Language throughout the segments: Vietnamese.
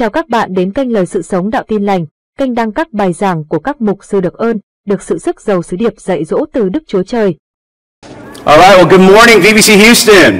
Chào các bạn đến kênh Lời Sự Sống Đạo Tin Lành, kênh đăng các bài giảng của các mục sư được ơn, được sự sức giàu sứ điệp dạy dỗ từ Đức Chúa Trời. All right, well, good morning, VBC Houston.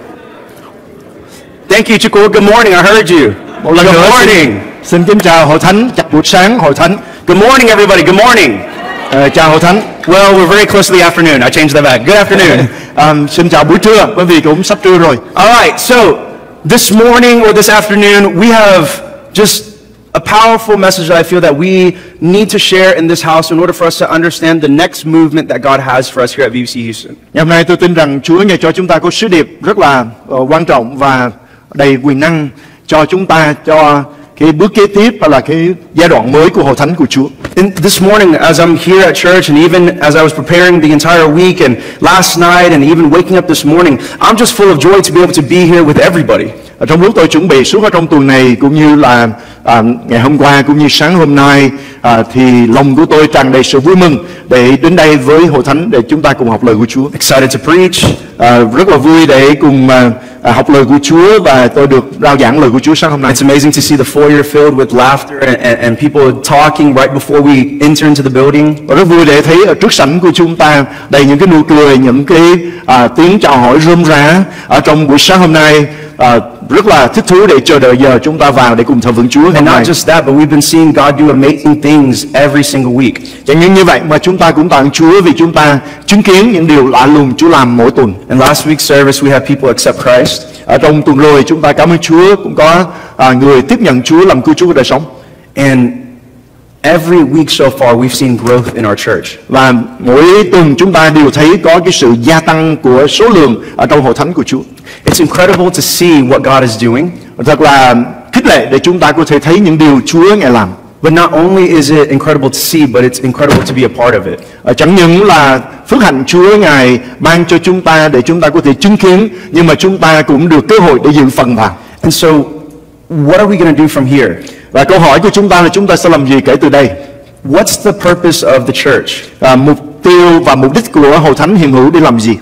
Thank you, Chukwu. Good morning, I heard you. Một lần Good nữa morning. xin kính chào hội thánh, chào buổi sáng hội thánh. Good morning, everybody. Good morning. Chào hội thánh. Well, we're very close to the afternoon. I changed that back. Good afternoon. Xin chào buổi trưa, bởi vì cũng sắp trưa rồi. All right, so this morning or this afternoon, we have just a powerful message that I feel that we need to share in this house in order for us to understand the next movement that God has for us here at VBC Houston. Ngày hôm nay tôi tin rằng Chúa nghe cho chúng ta có sứ điệp rất là quan trọng và đầy quyền năng cho chúng ta, cho cái bước kế tiếp và là cái giai đoạn mới của hội thánh của Chúa. And this morning, as I'm here at church, and even as I was preparing the entire week, and last night, and even waking up this morning, I'm just full of joy to be able to be here with everybody. Trong lúc tôi chuẩn bị suốt ở trong tuần này cũng như là ngày hôm qua cũng như sáng hôm nay, thì lòng của tôi tràn đầy sự vui mừng để đến đây với hội thánh để chúng ta cùng học lời của Chúa. Excited to preach. Rất là vui để cùng học lời của Chúa và tôi được rao giảng lời của Chúa sáng hôm nay. It's amazing to see the foyer filled with laughter and people talking right before we enter into the building. Và rất vui để thấy ở trước sảnh của chúng ta đầy những cái nụ cười, những cái tiếng chào hỏi rôm rả ở trong buổi sáng hôm nay. Rất là thích thú để chờ đợi giờ chúng ta vào để cùng thờ phượng Chúa. And not just that, but we've been seeing God do amazing things every single week. Chẳng những như vậy mà chúng ta cũng tạ ơn Chúa vì chúng ta chứng kiến những điều lạ lùng Chúa làm mỗi tuần. In last week's service, we had people accept Christ. Ở trong tuần rồi chúng ta cảm ơn Chúa cũng có người tiếp nhận Chúa làm cứu Chúa của đời sống. And every week so far, we've seen growth in our church. Và mỗi tuần chúng ta đều thấy có cái sự gia tăng của số lượng ở trong hội thánh của Chúa. It's incredible to see what God is doing. Thật là khích lệ để chúng ta có thể thấy những điều Chúa Ngài làm. But not only is it incredible to see, but it's incredible to be a part of it. Chẳng những là phước hạnh Chúa Ngài ban cho chúng ta để chúng ta có thể chứng kiến, nhưng mà chúng ta cũng được cơ hội để dự phần vào. And so, what are we going to do from here? Và câu hỏi của chúng ta là chúng ta sẽ làm gì kể từ đây? What's the purpose of the church? Mục tiêu và mục đích của hội thánh hiện hữu để làm gì?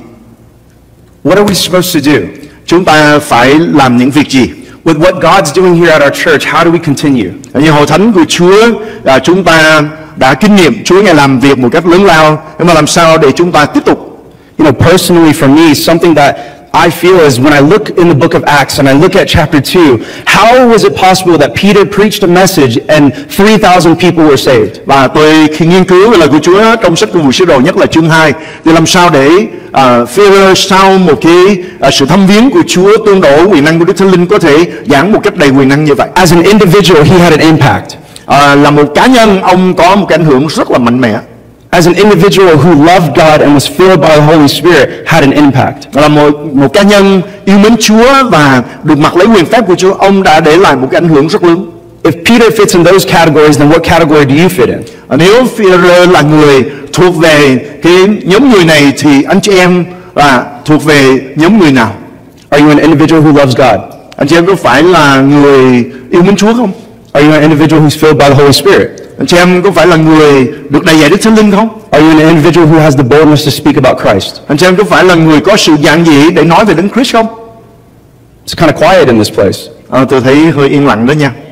What are we supposed to do? Chúng ta phải làm những việc gì? With what God's doing here at our church, how do we continue? Như hội thánh của Chúa, chúng ta đã kinh nghiệm Chúa Ngài làm việc một cách lớn lao, nhưng mà làm sao để chúng ta tiếp tục? You know, personally for me, something that I feel is when I look in the book of Acts and I look at chapter 2, how was it possible that Peter preached a message and 3,000 people were saved? Và tôi khi nghiên cứu về lời của Chúa trong sách Công vụ Sứ Đồ nhất là chương 2, thì làm sao để Phêrô sau một cái sự thăm viếng của Chúa, tương đổ quyền năng của Đức Thánh Linh có thể giảng một cách đầy quyền năng như vậy? As an individual, he had an impact. Là một cá nhân, ông có một cái ảnh hưởng rất là mạnh mẽ. As an individual who loved God and was filled by the Holy Spirit, had an impact. Là một cá nhân yêu mến Chúa và được mặc lấy quyền phép của Chúa, ông đã để lại một cái ảnh hưởng rất lớn. If Peter fits in those categories, then what category do you fit in? Nếu Phêrô là người thuộc về cái nhóm người này thì anh chị em thuộc về nhóm người nào? Are you an individual who loves God? Anh chị em có phải là người yêu mến Chúa không? Are you an individual who's filled by the Holy Spirit? Anh chị em có phải là người được đầy dạy Đức Thánh Linh không? Are you an individual who has the boldness to speak about Christ? Anh chị em có phải là người có sự dạn dĩ để nói về Đấng Christ không? It's kind of quiet in this place. Tôi thấy hơi yên lặng đó nha.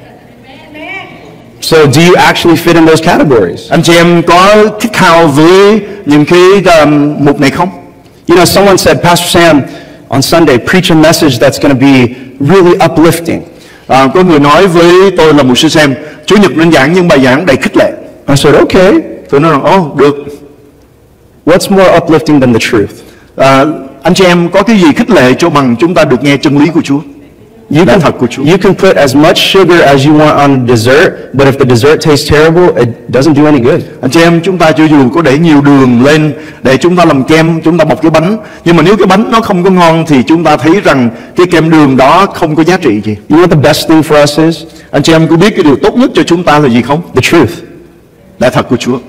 So do you actually fit in those categories? Anh chị em có khát khao với những cái mục này không? You know, someone said, Pastor Sam, on Sunday, preach a message that's going to be really uplifting. Có người nói với tôi là mục sư Sam, Chủ nhật nên giảng những bài giảng đầy khích lệ. I said, okay. Tôi nói rằng, được. What's more uplifting than the truth? Anh chị em có cái gì khích lệ cho bằng chúng ta được nghe chân lý của Chúa? You can put as much sugar as you want on dessert, but if the dessert tastes terrible, it doesn't do any good. Anh chị em, chúng ta cho dù có để nhiều đường lên để chúng ta làm kem, chúng ta bọc cái bánh, nhưng mà nếu cái bánh nó không có ngon thì chúng ta thấy rằng cái kem đường đó không có giá trị gì. You know what the best thing for us is? Anh chị em có biết cái điều tốt nhất cho chúng ta là gì không? The truth. Lẽ thật của Chúa.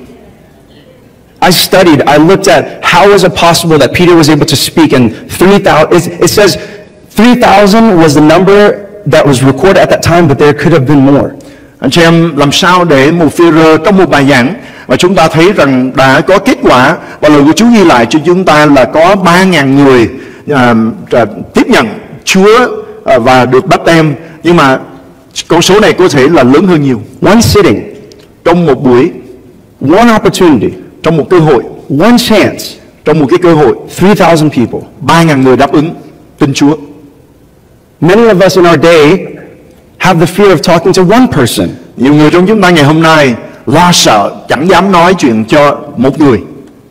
I studied, I looked at how was it possible that Peter was able to speak in 3,000. It says 3,000 was the number that was recorded at that time, but there could have been more. Anh chị em làm sao để một Phêrô trong một bài giảng và chúng ta thấy rằng đã có kết quả và lời của Chúa ghi lại cho chúng ta là có 3.000 người tiếp nhận Chúa và được báp têm, nhưng mà Con số này có thể là lớn hơn nhiều. One sitting, Trong một buổi, one opportunity, trong một cơ hội, one chance, trong một cái cơ hội, 3,000 people. 3.000 người đáp ứng tin Chúa. Many of us in our day have the fear of talking to one person. Nhiều người trong chúng ta ngày hôm nay lo sợ, chẳng dám nói chuyện cho một người.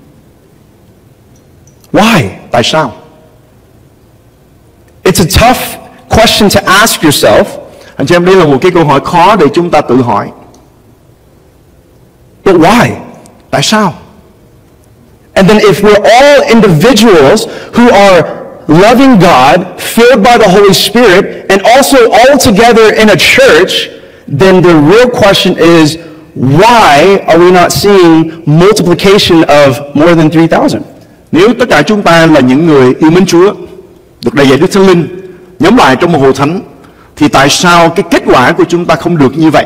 Why? Tại sao? It's a tough question to ask yourself. Anh chị em, đây là một cái câu hỏi khó để chúng ta tự hỏi. But why? Tại sao? And then if we're all individuals who are loving God, filled by the Holy Spirit, and also all together in a church, then the real question is, why are we not seeing multiplication of more than 3,000? Nếu tất cả chúng ta là những người yêu mến Chúa, được đầy dạy Đức Thánh Linh, nhóm lại trong một hội thánh, thì tại sao cái kết quả của chúng ta không được như vậy?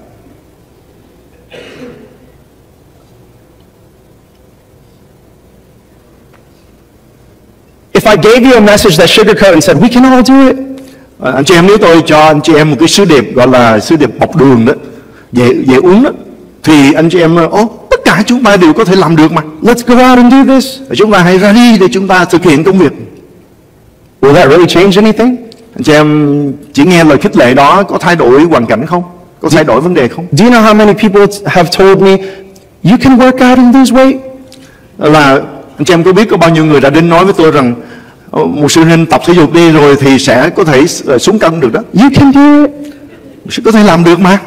If I gave you a message that sugarcoat and said, we can all do it, Anh chị em, nếu tôi cho anh chị em một cái sứ điệp gọi là sứ điệp bọc đường đó, dễ uống đó, thì anh chị em tất cả chúng ta đều có thể làm được mà. let's go out and do this. Chúng ta hãy ra đi để chúng ta thực hiện công việc. Will that really change anything? Anh chị em chỉ nghe lời khích lệ đó có thay đổi hoàn cảnh không? Có thay đổi vấn đề không? Do you know how many people have told me, you can work out and lose weight? Là anh chị em có biết có bao nhiêu người đã đến nói với tôi rằng một sư huynh tập thể dục đi rồi thì sẽ có thể xuống cân được đó. You can do it. Có thể làm được mà.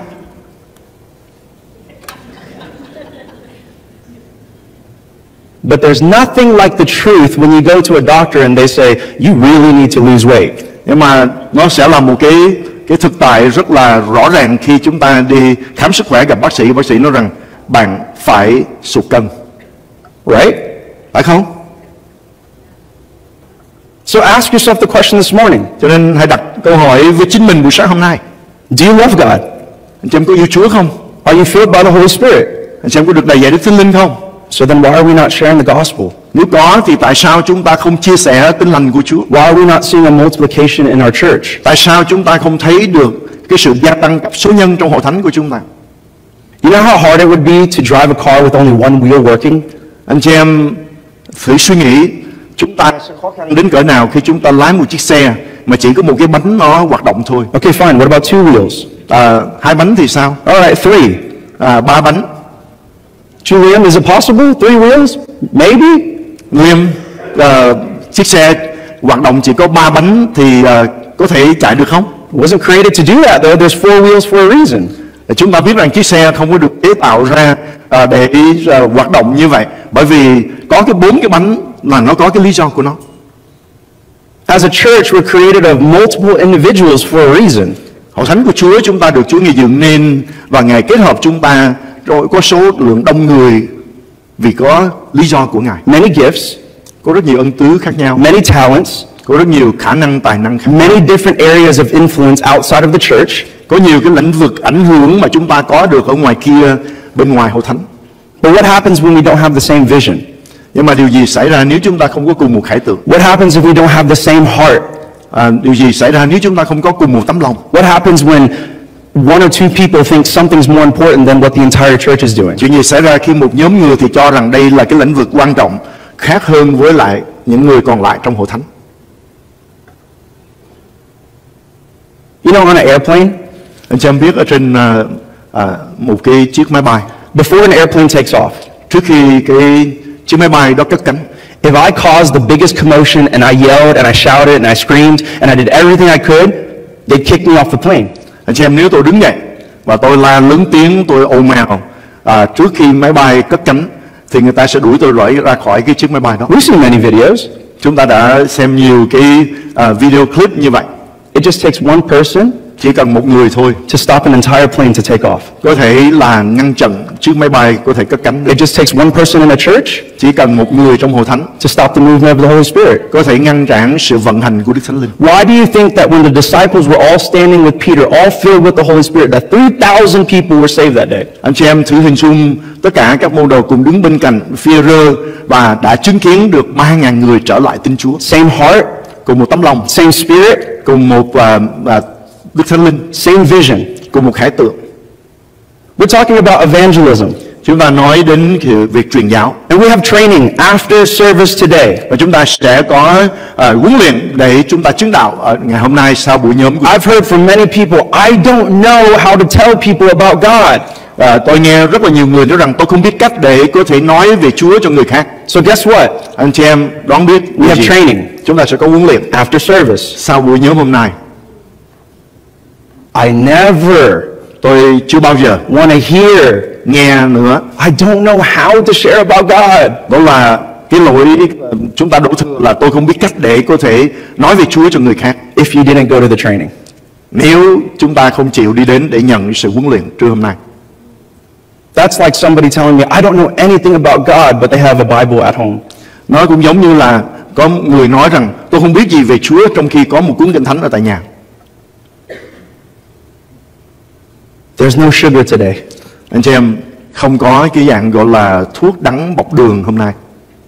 But there's nothing like the truth when you go to a doctor and they say, you really need to lose weight. Nhưng mà nó sẽ là một cái thực tại rất là rõ ràng khi chúng ta đi khám sức khỏe gặp bác sĩ nói rằng bạn phải sụt cân. Right? Phải không? So ask yourself the question this morning. Cho nên hãy đặt câu hỏi với chính mình buổi sáng hôm nay. Do you love God? Anh chị em có yêu Chúa không? Are you filled by the Holy Spirit? Anh chị em có được đầy dạy Đức Thánh Linh không? So then why are we not sharing the gospel? Nếu có thì tại sao chúng ta không chia sẻ tin lành của Chúa? Why are we not seeing a multiplication in our church? Tại sao chúng ta không thấy được cái sự gia tăng cấp số nhân trong hội thánh của chúng ta? You know how hard it would be to drive a car with only one wheel working? Anh chị em thử suy nghĩ, chúng ta sẽ khó khăn đến cỡ nào khi chúng ta lái một chiếc xe mà chỉ có một cái bánh nó hoạt động thôi. Okay, fine. What about two wheels? Hai bánh thì sao? All right, three. Ba bánh. Julian, is it possible? Three wheels? Maybe. William, chiếc xe hoạt động chỉ có 3 bánh thì có thể chạy được không? It wasn't created to do that though. There's four wheels for a reason. Chúng ta biết rằng chiếc xe không có được chế tạo ra để hoạt động như vậy, bởi vì có cái 4 cái bánh là nó có cái lý do của nó. As a church, we're created of multiple individuals for a reason. Hội thánh của Chúa chúng ta được Chúa gây dựng nên và Ngài kết hợp chúng ta rồi có số lượng đông người vì có lý do của Ngài. Many gifts, có rất nhiều ân tứ khác nhau, many talents, có rất nhiều khả năng tài năng khác nhau, many different areas of influence outside of the church. Có nhiều cái lĩnh vực ảnh hưởng mà chúng ta có được ở ngoài kia, bên ngoài hội thánh. But what happens when we don't have the same vision? Nhưng mà điều gì xảy ra nếu chúng ta không có cùng một khải tượng? What happens if we don't have the same heart? Điều gì xảy ra nếu chúng ta không có cùng một tấm lòng? What happens when one or two people think something's more important than what the entire church is doing? Chuyện gì xảy ra khi một nhóm người thì cho rằng đây là cái lĩnh vực quan trọng khác hơn với lại những người còn lại trong hội thánh? You know, on an airplane, anh chị em biết ở trên một cái chiếc máy bay, before an airplane takes off, trước khi cái chiếc máy bay đó cất cánh, if I caused the biggest commotion and I yelled and I shouted and I screamed and I did everything I could, they'd kick me off the plane. Anh chị em, nếu tôi đứng dậy và tôi la lớn tiếng, tôi ồn ào trước khi máy bay cất cánh, thì người ta sẽ đuổi tôi ra khỏi cái chiếc máy bay đó. We've seen many videos. Chúng ta đã xem nhiều cái video clip như vậy. It just takes one person Chỉ cần một người thôi to stop an entire plane to take off. có thể là ngăn chặn chiếc máy bay có thể cất cánh. It just takes one person in a church Chỉ cần một người trong hội thánh to stop the movement of the Holy Spirit. có thể ngăn cản sự vận hành của Đức Thánh Linh. Why do you think that when the disciples were all standing with Peter, all filled with the Holy Spirit, that 3,000 people were saved that day? Anh chị em thử hình dung tất cả các môn đồ cùng đứng bên cạnh Phi-e-rơ và đã chứng kiến được 3.000 người trở lại tin Chúa. Same heart, Cùng một tấm lòng, same spirit, cùng một Đức Thánh Linh, same vision. cùng một khải tượng. We're talking about evangelism. Chúng ta nói đến việc truyền giáo. And we have training after service today. Và chúng ta sẽ có huấn luyện để chúng ta chứng đạo ở ngày hôm nay sau buổi nhóm. I've heard from many people, I don't know how to tell people about God. Tôi nghe rất là nhiều người nói rằng tôi không biết cách để có thể nói về Chúa cho người khác. So guess what? Anh chị em đoán biết We have training chúng ta sẽ có huấn luyện after service. sau buổi nhóm hôm nay. I never Tôi chưa bao giờ want to hear, nghe nữa. I don't know how to share about God. Đó là cái lỗi chúng ta đổ thừa là tôi không biết cách để có thể nói về Chúa cho người khác. If you didn't go to the training. Nếu chúng ta không chịu đi đến để nhận sự huấn luyện trưa hôm nay. That's like somebody telling me, I don't know anything about God, but they have a Bible at home. Nó cũng giống như là có người nói rằng tôi không biết gì về Chúa trong khi có một cuốn kinh thánh ở tại nhà. There's no sugar today. Anh chị em, không có cái dạng gọi là thuốc đắng bọc đường hôm nay.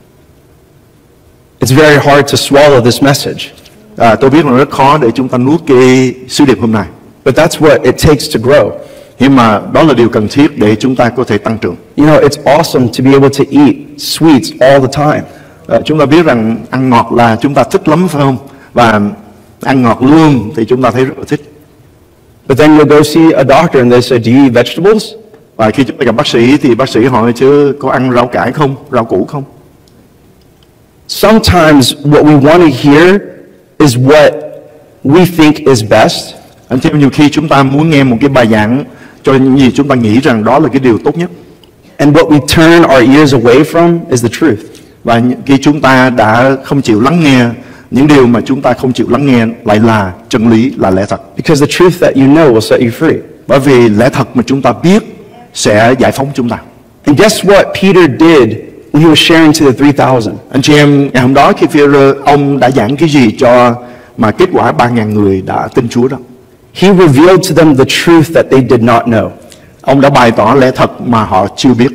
It's very hard to swallow this message. Tôi biết là rất khó để chúng ta nuốt cái sứ điệp hôm nay. But that's what it takes to grow. Nhưng mà đó là điều cần thiết để chúng ta có thể tăng trưởng. You know, it's awesome to be able to eat sweets all the time. Chúng ta biết rằng ăn ngọt là chúng ta thích lắm phải không? Và ăn ngọt luôn thì chúng ta thấy rất là thích. But then you'll go see a doctor and they say, do you eat vegetables? Và khi chúng ta gặp bác sĩ thì bác sĩ hỏi chứ có ăn rau cải không, rau củ không? Sometimes what we want to hear is what we think is best. Anh chị em, nhiều khi chúng ta muốn nghe một cái bài giảng cho những gì chúng ta nghĩ rằng đó là cái điều tốt nhất. And what we turn our ears away from is the truth. Và khi chúng ta đã không chịu lắng nghe, những điều mà chúng ta không chịu lắng nghe lại là chân lý, là lẽ thật. Because the truth that you know will set you free. Bởi vì lẽ thật mà chúng ta biết sẽ giải phóng chúng ta. And guess what Peter did when he was sharing to the 3,000? Anh chị em, ngày hôm đó khi Phi-e-rơ ông đã giảng cái gì cho mà kết quả 3.000 người đã tin Chúa đó? He revealed to them the truth that they did not know. Ông đã bày tỏ lẽ thật mà họ chưa biết.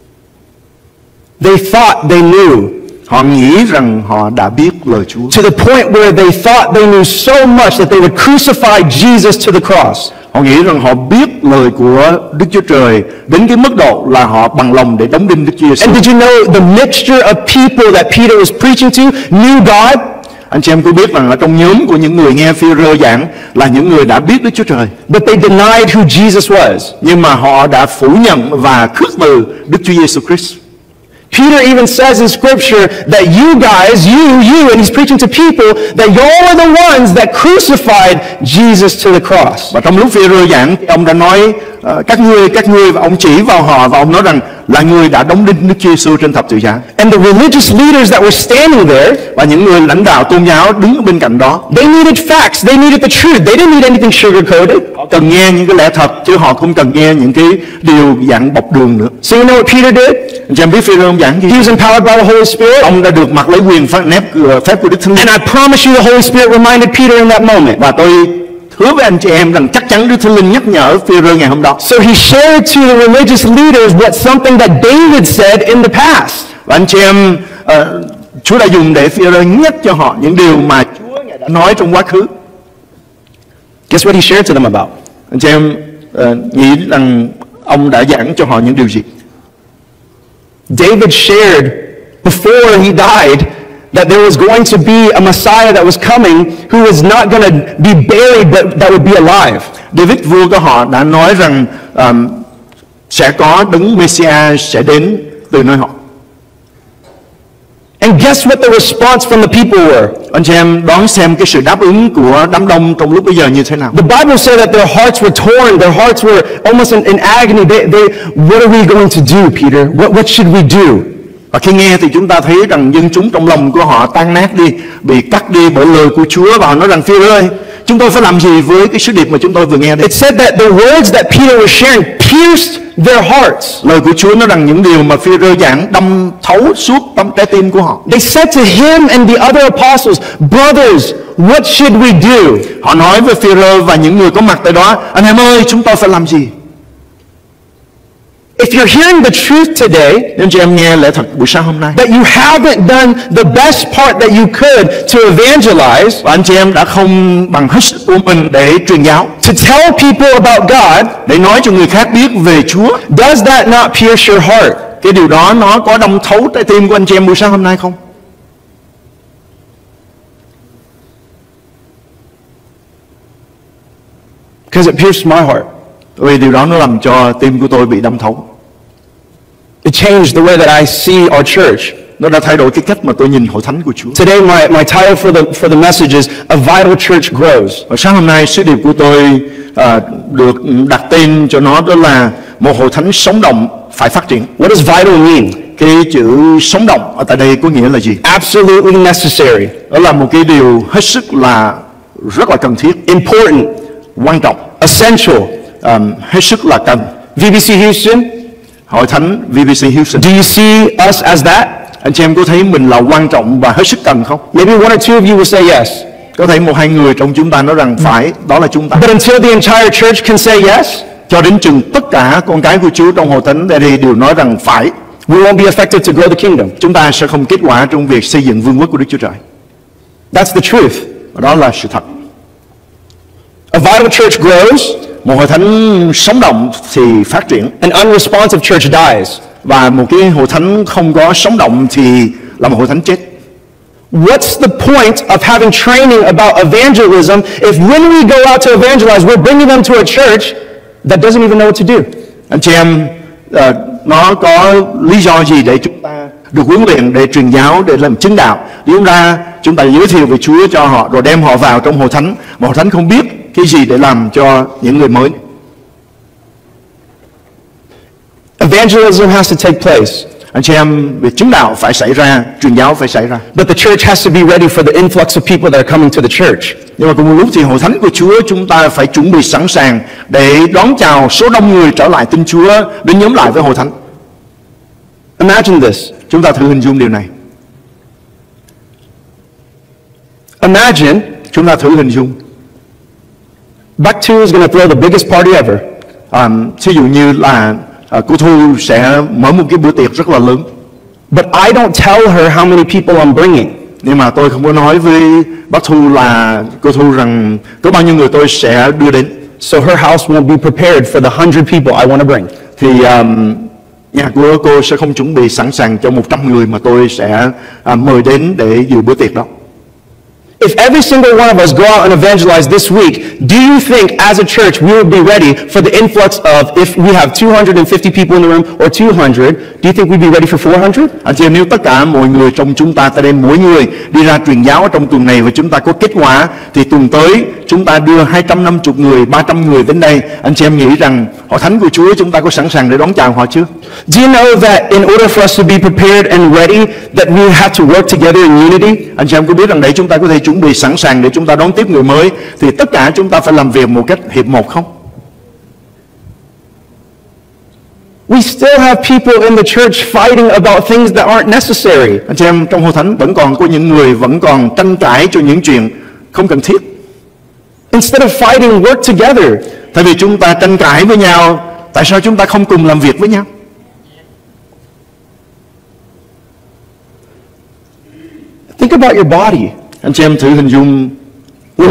They thought they knew. Họ nghĩ rằng họ đã biết lời Chúa. To the point where they thought they knew so much that they would crucify Jesus to the cross. Họ nghĩ rằng họ biết lời của Đức Chúa Trời đến cái mức độ là họ bằng lòng để đóng đinh Đức Chúa Giêsu. And did you know the mixture of people that Peter was preaching to knew God? Anh chị em có biết rằng ở trong nhóm của những người nghe Phi-e-rơ giảng là những người đã biết Đức Chúa Trời, But they denied who Jesus was. nhưng mà họ đã phủ nhận và khước từ Đức Chúa Giêsu Christ. Peter even says in scripture that you guys, you, and he's preaching to people, that y'all are the ones that crucified Jesus to the cross. Và trong lúc Phi-e-rơ giảng, ông đã nói các ngươi, và ông chỉ vào họ và ông nói rằng là người đã đóng đinh Đức Chúa Giêsu trên thập tự giá. And the religious leaders that were standing there, Và những người lãnh đạo tôn giáo đứng bên cạnh đó, they needed facts, they needed the truth. They didn't need anything sugar-coated. họ cần nghe những cái lẽ thật chứ họ không cần nghe những cái điều dạng bọc đường nữa. So you know what Peter did? Anh chị em biết Phi-e-rơ ông giảng gì? He was empowered by the Holy Spirit. Ông đã được mặc lấy quyền phép của Đức Thánh Linh. And I promise you the Holy Spirit reminded Peter in that moment. Và tôi hứa với anh chị em rằng chắc chắn Đức Thánh Linh nhắc nhở Phi-e-rơ ngày hôm đó. So he shared to the religious leaders what something that David said in the past. Và anh chị em, Chúa đã dùng để Phi-e-rơ nhắc cho họ những điều mà Chúa Ngài đã nói trong quá khứ. Guess what he shared to them about? Anh chị em nghĩ rằng ông đã giảng cho họ những điều gì? David shared before he died that there was going to be a Messiah that was coming who was not going to be buried but that would be alive. David vua của họ đã nói rằng sẽ có đấng Messiah sẽ đến từ nơi họ. And guess what the response from the people were? Anh chị em đoán xem cái sự đáp ứng của đám đông trong lúc bây giờ như thế nào? The Bible said that their hearts were torn, their hearts were almost in agony. What are we going to do, Peter? What should we do? Và khi nghe thì chúng ta thấy rằng dân chúng trong lòng của họ tan nát đi, bị cắt đi bởi lời của Chúa, và họ nói rằng Phi-e-rơ ơi, chúng tôi phải làm gì với cái sứ điệp mà chúng tôi vừa nghe đây? It said that the words that Peter was sharing pierced their hearts. Lời của Chúa nói rằng những điều mà Phi-e-rơ giảng đâm thấu suốt tâm trái tim của họ. They said to him and the other apostles, brothers, what should we do? Họ nói với Phi-e-rơ và những người có mặt tại đó, anh em ơi, chúng tôi phải làm gì? If you're hearing the truth today, Nếu chị em nghe lẽ thật buổi sáng hôm nay, that you haven't done the best part that you could to evangelize, và anh chị em đã không bằng hết sức của mình để truyền giáo, to tell people about God, để nói cho người khác biết về Chúa, does that not pierce your heart? cái điều đó nó có đâm thấu trái tim của anh chị em buổi sáng hôm nay không? Because it pierced my heart. Vì điều đó nó làm cho tim của tôi bị đâm thấu. It changed the way that I see our church. Nó đã thay đổi cái cách mà tôi nhìn hội thánh của Chúa. Today, my title for the message is A Vital Church Grows. Và sáng hôm nay sứ điệp của tôi được đặt tên cho nó, đó là một hội thánh sống động phải phát triển. What does vital mean? Cái chữ sống động ở tại đây có nghĩa là gì? Absolutely necessary. Đó là một cái điều hết sức là rất là cần thiết, Important. quan trọng, Essential. hết sức là cần. VBC Houston, Hội thánh VBC Houston, do you see us as that? anh chị em có thấy mình là quan trọng và hết sức cần không? Maybe one or two of you will say yes. Có thể một hai người trong chúng ta nói rằng phải, đó là chúng ta. But until the entire church can say yes, Cho đến chừng tất cả con cái của Chúa trong hội thánh đây đều nói rằng phải, we won't be effective to grow the kingdom. chúng ta sẽ không kết quả trong việc xây dựng vương quốc của Đức Chúa Trời. That's the truth. Và đó là sự thật. A vital church grows, Một hội thánh sống động thì phát triển, an unresponsive church dies. và một cái hội thánh không có sống động thì là một hội thánh chết. What's the point of having training about evangelism if when we go out to evangelize, we're bringing them to a church that doesn't even know what to do? Anh chị em, nó có lý do gì để chúng ta được huấn luyện để truyền giáo, để làm chứng đạo? Nếu chúng ta giới thiệu về Chúa cho họ rồi đem họ vào trong hội thánh, mà hội thánh không biết cái gì để làm cho những người mới. Evangelism has to take place. Anh chị em, việc chứng đạo phải xảy ra, truyền giáo phải xảy ra. But the church has to be ready for the influx of people that are coming to the church. Nhưng mà cùng một lúc thì hội thánh của Chúa chúng ta phải chuẩn bị sẵn sàng để đón chào số đông người trở lại tin Chúa, đến nhóm lại với hội thánh. Imagine this. Chúng ta thử hình dung điều này. Imagine Chúng ta thử hình dung. Back 2 is going to throw the biggest party ever. Thí dụ như là cô Thu sẽ mở một cái bữa tiệc rất là lớn. But I don't tell her how many people I'm bringing. Nhưng mà tôi không có nói với bác Thu là cô Thu rằng có bao nhiêu người tôi sẽ đưa đến. So her house won't be prepared for the 100 people I want to bring. Thì nhà của cô sẽ không chuẩn bị sẵn sàng cho 100 người mà tôi sẽ mời đến để dự bữa tiệc đó. If every single one of us go out and evangelize this week, do you think as a church we will be ready for the influx of, if we have 250 people in the room or 200, do you think we'd be ready for 400? Anh chị em, nếu tất cả mọi người trong chúng ta tại đây mỗi người đi ra truyền giáo trong tuần này và chúng ta có kết quả, thì tuần tới chúng ta đưa 250 người, 300 người đến đây. Anh chị em nghĩ rằng hội thánh của Chúa chúng ta có sẵn sàng để đón chào họ chưa? Do you know that in order for us to be prepared and ready, that we have to work together in unity? Anh chị em có biết rằng để chúng ta có thể chuẩn bị sẵn sàng để chúng ta đón tiếp người mới, thì tất cả chúng ta phải làm việc một cách hiệp một không? We still have people in the church fighting about things that aren't necessary. Anh chị em, trong hội thánh vẫn còn có những người vẫn còn tranh cãi cho những chuyện không cần thiết. Instead of fighting, work together. Tại vì chúng ta tranh cãi với nhau, tại sao chúng ta không cùng làm việc với nhau? Think about your body. Anh chị em thử hình dung When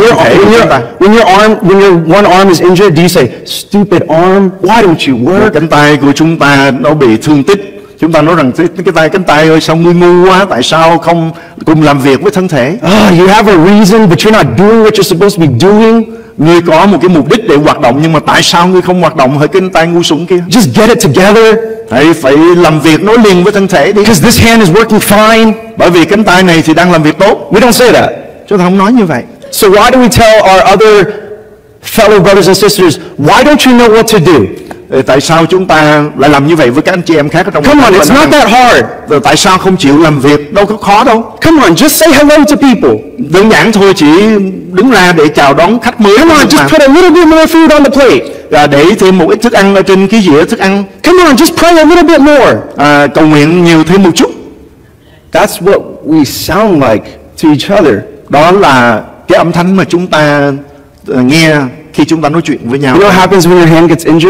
your one arm is injured, do you say, "Stupid arm, why don't you work?" cánh tay của chúng ta nó bị thương tích, chúng ta nói rằng cánh tay ơi, sao ngươi ngu quá, tại sao không cùng làm việc với thân thể? You have a reason, but you're not doing what you're supposed to be doing. Ngươi có một cái mục đích để hoạt động, nhưng mà tại sao ngươi không hoạt động hỡi cánh tay ngu xuẩn kia? Just get it together. Hãy phải làm việc nối liền với thân thể đi. Because this hand is working fine. Bởi vì cánh tay này thì đang làm việc tốt. We don't say that. Chúng ta không nói như vậy. So why do we tell our other fellow brothers and sisters, why don't you know what to do? Tại sao chúng ta lại làm như vậy với các anh chị em khác ở trong? Come on, it's not that hard. Rồi tại sao không chịu làm việc? Đâu có khó đâu. Come on, just say hello to people. Đơn giản thôi, chỉ đứng ra để chào đón khách mới. Come on, just put a little bit more food on the plate. Để thêm một ít thức ăn ở trên cái dĩa thức ăn. Come on, just pray a little bit more. Cầu nguyện nhiều thêm một chút. That's what we sound like to each other. Đó là cái âm thanh mà chúng ta nghe khi chúng ta nói chuyện với nhau. You know what happens when your hand gets injured?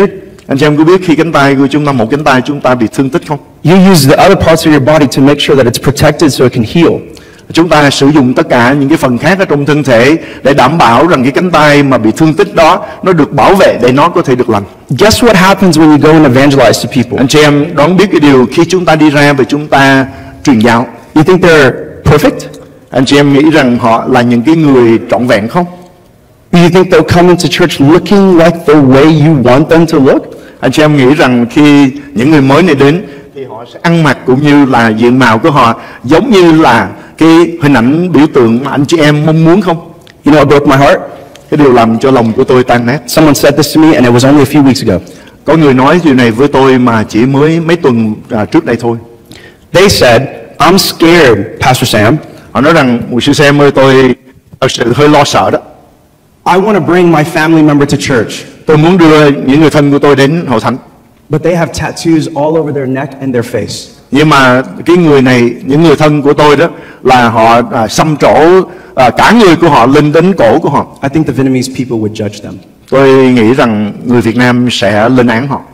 Anh chị em có biết khi cánh tay của chúng ta, một cánh tay chúng ta bị thương tích không? You use the other parts of your body to make sure that it's protected so it can heal. Chúng ta sử dụng tất cả những cái phần khác ở trong thân thể để đảm bảo rằng cái cánh tay mà bị thương tích đó nó được bảo vệ để nó có thể được lành. Guess what happens when you go and evangelize to people? Anh chị em đoán biết cái điều khi chúng ta đi ra và chúng ta truyền giáo. You think they're perfect? Anh chị em nghĩ rằng họ là những cái người trọn vẹn không? You think they'll come into church looking like the way you want them to look? Anh chị em nghĩ rằng khi những người mới này đến thì họ sẽ ăn mặc cũng như là diện mạo của họ giống như là cái hình ảnh biểu tượng mà anh chị em mong muốn không? You know what broke my heart? Cái điều làm cho lòng của tôi tan nát. Someone said this to me and it was only a few weeks ago. Có người nói điều này với tôi mà chỉ mới mấy tuần trước đây thôi. They said, I'm scared, Pastor Sam. Họ nói rằng, mục sư Sam ơi, tôi thật sự hơi lo sợ đó. I want to bring my family member to church. Tôi muốn đưa những người thân của tôi đến hội thánh. But they have tattoos all over their neck and their face. Nhưng mà cái người này, những người thân của tôi đó là họ xăm trổ cả người của họ lên đến cổ của họ. I think the Vietnamese people would judge them. Tôi nghĩ rằng người Việt Nam sẽ lên án họ.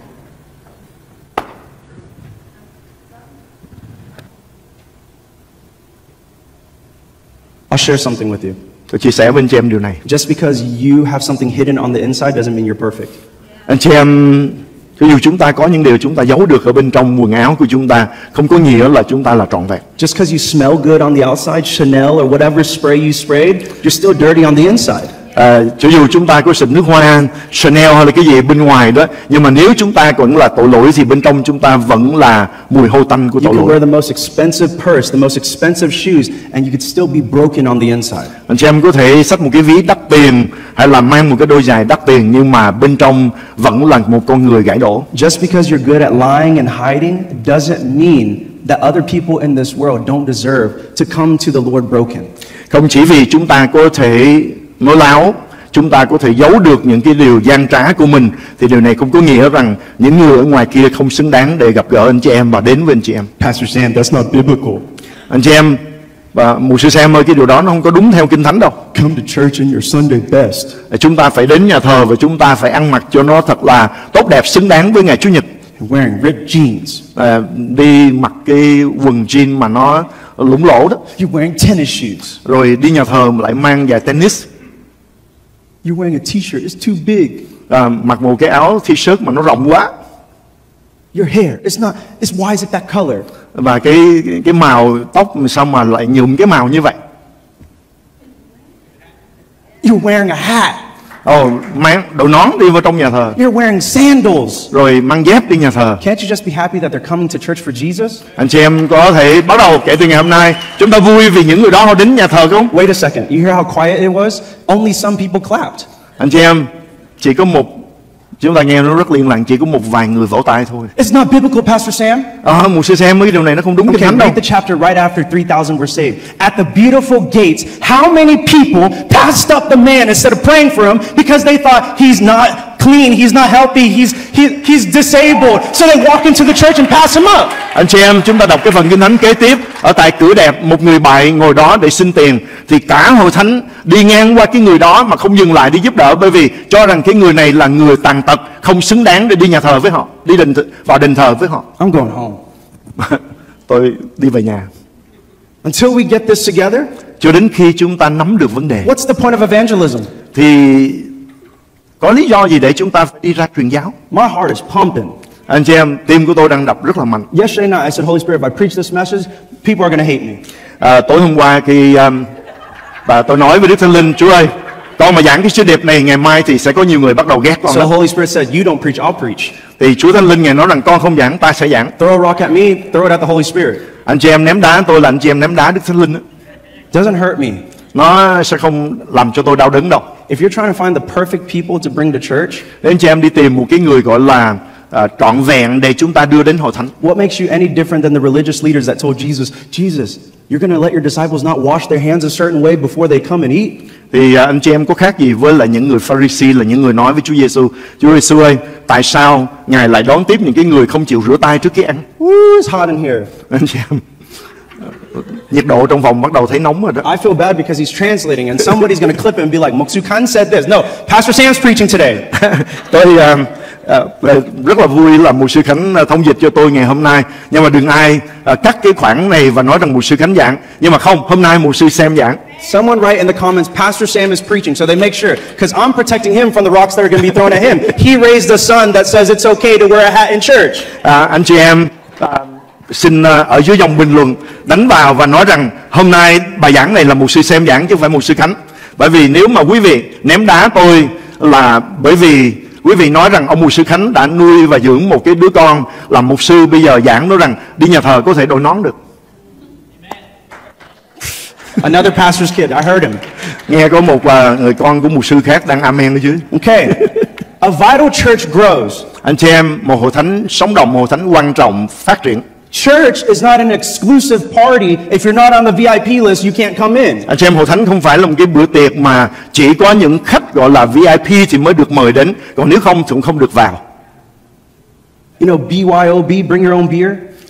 I'll share something with you. Tôi chia sẻ với anh chị em điều này. Just because you have something hidden on the inside doesn't mean you're perfect. Anh chị em, cho dù chúng ta có những điều chúng ta giấu được ở bên trong quần áo của chúng ta, không có nghĩa là chúng ta là trọn vẹn. Just because you smell good on the outside, Chanel or whatever spray you sprayed, you're still dirty on the inside. Cho dù chúng ta có xịt nước hoa Chanel hay là cái gì bên ngoài đó, nhưng mà nếu chúng ta vẫn là tội lỗi thì bên trong chúng ta vẫn là mùi hôi tanh của You tội could lỗi. wear the most expensive purse, the most expensive shoes, and you could still be broken on the inside. Anh chị em có thể xách một cái ví đắt tiền hay là mang một cái đôi giày đắt tiền nhưng mà bên trong vẫn là một con người gãy đổ. Just because you're good at lying and hiding doesn't mean that other people in this world don't deserve to come to the Lord broken. Không chỉ vì chúng ta có thể nói láo, chúng ta có thể giấu được những cái điều gian trá của mình, thì điều này không có nghĩa rằng những người ở ngoài kia không xứng đáng để gặp gỡ anh chị em và đến với anh chị em. Pastor Sam, that's not biblical. Anh chị em và mục sư Sam ơi, cái điều đó nó không có đúng theo Kinh Thánh đâu. Come to church in your Sunday best. Chúng ta phải đến nhà thờ và chúng ta phải ăn mặc cho nó thật là tốt đẹp, xứng đáng với ngày Chủ nhật. Wearing ripped jeans. Đi mặc cái quần jean mà nó lủng lỗ đó. You're wearing tennis shoes. Rồi đi nhà thờ lại mang giày tennis. You're wearing a t-shirt, it's too big. Mặc một cái áo t-shirt mà nó rộng quá. Your hair, it's why is it that color? Và cái màu tóc sao mà lại nhuộm cái màu như vậy? You're wearing a hat. Mang đội nón đi vào trong nhà thờ. You're wearing sandals. Rồi mang dép đi nhà thờ. Can't you just be happy that they're coming to church for Jesus? Anh chị em có thể bắt đầu kể từ ngày hôm nay chúng ta vui vì những người đó họ đến nhà thờ không? Wait a second. You hear how quiet it was? Only some people clapped. Anh chị em, chỉ có chúng ta nghe nó rất liên lạc, chỉ có một vài người vỗ tay thôi. It's not biblical, Pastor Sam. Mục sư Sam, cái điều này nó không đúng Kinh Okay, Thánh đâu. read the chapter right after 3,000 were saved. At the beautiful gates, how many people passed up the man instead of praying for him because they thought he's not clean, he's not healthy, he's disabled. So they walk into the church and pass him up. Anh chị em, chúng ta đọc cái phần Kinh Thánh kế tiếp. Ở tại cửa đẹp, một người bại ngồi đó để xin tiền, thì cả hội thánh đi ngang qua cái người đó mà không dừng lại đi giúp đỡ, bởi vì cho rằng cái người này là người tàn tật, không xứng đáng để đi nhà thờ với họ, vào đền thờ với họ. I'm going home. Tôi đi về nhà. Until we get this together, cho đến khi chúng ta nắm được vấn đề, what's the point of evangelism? Thì có lý do gì để chúng ta phải đi ra truyền giáo? My heart is pumping. Anh chị em, tim của tôi đang đập rất là mạnh. Yesterday night I said, Holy Spirit, if I preach this message, people are going to hate me. Tối hôm qua khi tôi nói với Đức Thánh Linh, Chúa ơi, con mà giảng cái sứ điệp này ngày mai thì sẽ có nhiều người bắt đầu ghét con. So đó. the Holy Spirit said, you don't preach, I'll preach. Thì Chúa Thánh Linh Ngài nói rằng con không giảng, ta sẽ giảng. Throw a rock at me, throw it at the Holy Spirit. Anh chị em ném đá tôi là anh chị em ném đá Đức Thánh Linh đó. Doesn't hurt me. Nó sẽ không làm cho tôi đau đớn đâu. If you're trying to find the perfect people to bring to church, Nếu anh chị em đi tìm một cái người gọi là trọn vẹn để chúng ta đưa đến hội thánh, what makes you any different than the religious leaders that told Jesus, you're going to let your disciples not wash their hands a certain way before they come and eat? Thì anh chị em có khác gì với là những người Pharisee, là những người nói với Chúa Giêsu, Chúa Giêsu ơi, tại sao Ngài lại đón tiếp những cái người không chịu rửa tay trước khi ăn? It's hot in here. Anh chị em, nhiệt độ trong phòng bắt đầu thấy nóng rồi đó. I feel bad because he's translating and somebody's going to clip it and be like, Moksu Khan said this. No, Pastor Sam's preaching today. Rất là vui là mục sư Khánh thông dịch cho tôi ngày hôm nay, nhưng mà đừng ai cắt cái khoảng này và nói rằng mục sư Khánh giảng. Nhưng mà không, hôm nay mục sư Sam giảng. Someone write in the comments, Pastor Sam is preaching, so they make sure, because I'm protecting him from the rocks that are going to be thrown at him. He raised a son that says it's okay to wear a hat in church. Anh chị em xin ở dưới dòng bình luận đánh vào và nói rằng hôm nay bài giảng này là mục sư Sam giảng chứ không phải mục sư Khánh. Bởi vì nếu mà quý vị ném đá tôi là bởi vì quý vị nói rằng ông mục sư Khánh đã nuôi và dưỡng một cái đứa con làm mục sư, bây giờ giảng nói rằng đi nhà thờ có thể đội nón được. Another pastor's kid, I heard him. Nghe có một người con của mục sư khác đang amen ở dưới. Okay. A vital church grows. Anh chị em, một hội thánh sống động, một hội thánh quan trọng phát triển. Church is not an exclusive party. If you're not on the VIP list, you can't come in. Anh chị em, hội thánh không phải là một cái bữa tiệc mà chỉ có những khách gọi là VIP thì mới được mời đến, còn nếu không thì cũng không được vào. You know, BYOB, bring your own beer.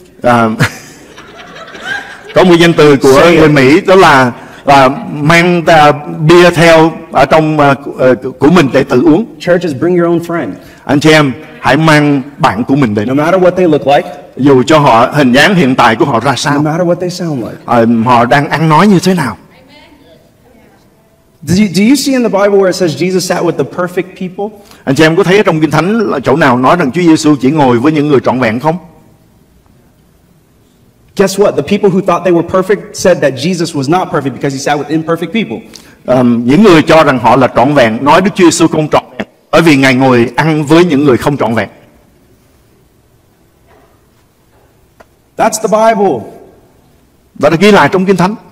Có một danh từ của người Mỹ đó là mang bia theo ở trong của mình để tự uống. Church is bring your own friend. Anh chị em, hãy mang bạn của mình đến. No matter what they look like. Dù cho họ hình dáng hiện tại của họ ra sao. No matter what they sound like. Họ đang ăn nói như thế nào. Do you see in the Bible where it says Jesus sat with the perfect people? Anh chị em có thấy ở trong Kinh Thánh là chỗ nào nói rằng Chúa Giêsu chỉ ngồi với những người trọn vẹn không? Guess what? The people who thought they were perfect said that Jesus was not perfect because he sat with imperfect people. Những người cho rằng họ là trọn vẹn nói Đức Chúa Giêsu không trọn vẹn bởi vì Ngài ngồi ăn với những người không trọn vẹn. That's the Bible. Đó là ghi lại trong Kinh Thánh.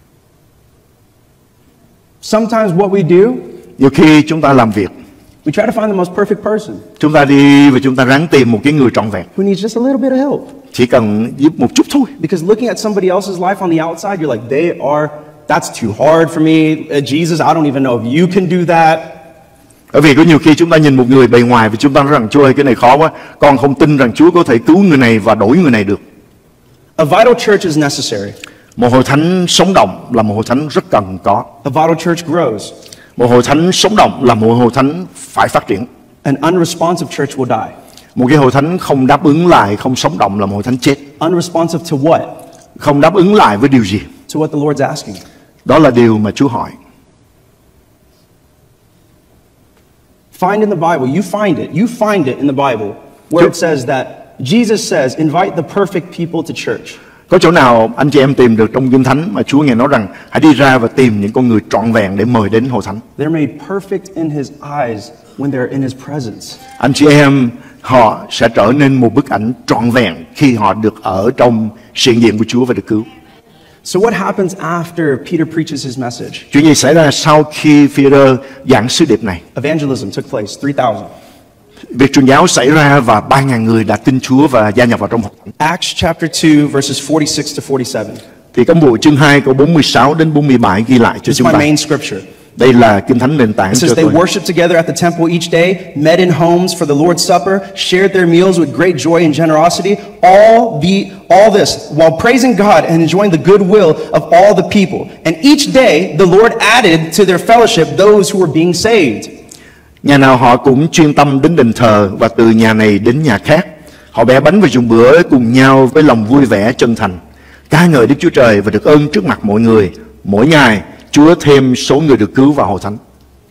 Sometimes what we do, nhiều khi chúng ta làm việc, we try to find the most perfect person. Chúng ta đi và chúng ta ráng tìm một cái người trọn vẹn. Who needs just a little bit of help. Chỉ cần giúp một chút thôi. Because looking at somebody else's life on the outside, you're like, that's too hard for me. Jesus, I don't even know if you can do that. Bởi vì có nhiều khi chúng ta nhìn một người bề ngoài và chúng ta nói rằng Chúa ơi, cái này khó quá, con không tin rằng Chúa có thể cứu người này và đổi người này được. A vital church is necessary. Một hội thánh sống động là một hội thánh rất cần có. A vital church grows. Một hội thánh sống động là một hội thánh phải phát triển. An unresponsive church will die. Một cái hội thánh không đáp ứng lại, không sống động là một hội thánh chết. Unresponsive to what? Không đáp ứng lại với điều gì? To what the Lord's asking. Đó là điều mà Chúa hỏi. Find in the Bible, you find it in the Bible where it says that Jesus says, invite the perfect people to church. Có chỗ nào anh chị em tìm được trong Kinh Thánh mà Chúa Ngài nói rằng hãy đi ra và tìm những con người trọn vẹn để mời đến hội thánh? They're made perfect in His eyes when they're in His presence. Anh chị em, họ sẽ trở nên một bức ảnh trọn vẹn khi họ được ở trong sự hiện diện của Chúa và được cứu. So what happens after Peter preaches his message? Chuyện gì xảy ra sau khi Phi-e-rơ giảng sứ điệp này? Evangelism took place, 3,000. Việc truyền giáo xảy ra và 3.000 người đã tin Chúa và gia nhập vào trong hội thánh. Acts chapter 2 verses 46 to 47. Thì Công vụ chương 2 câu 46 đến 47 ghi lại cho This is chúng my ta. main scripture. Đây là Kinh Thánh nền tảng It cho says they tôi. worshiped together at the temple each day, met in homes for the Lord's Supper, shared their meals with great joy and generosity, all this while praising God and enjoying the goodwill of all the people. And each day the Lord added to their fellowship those who were being saved. Nhà nào họ cũng chuyên tâm đến đền thờ và từ nhà này đến nhà khác. Họ bẻ bánh và dùng bữa cùng nhau với lòng vui vẻ chân thành, ca ngợi Đức Chúa Trời và được ơn trước mặt mọi người. Mỗi ngày Chúa thêm số người được cứu vào hội thánh.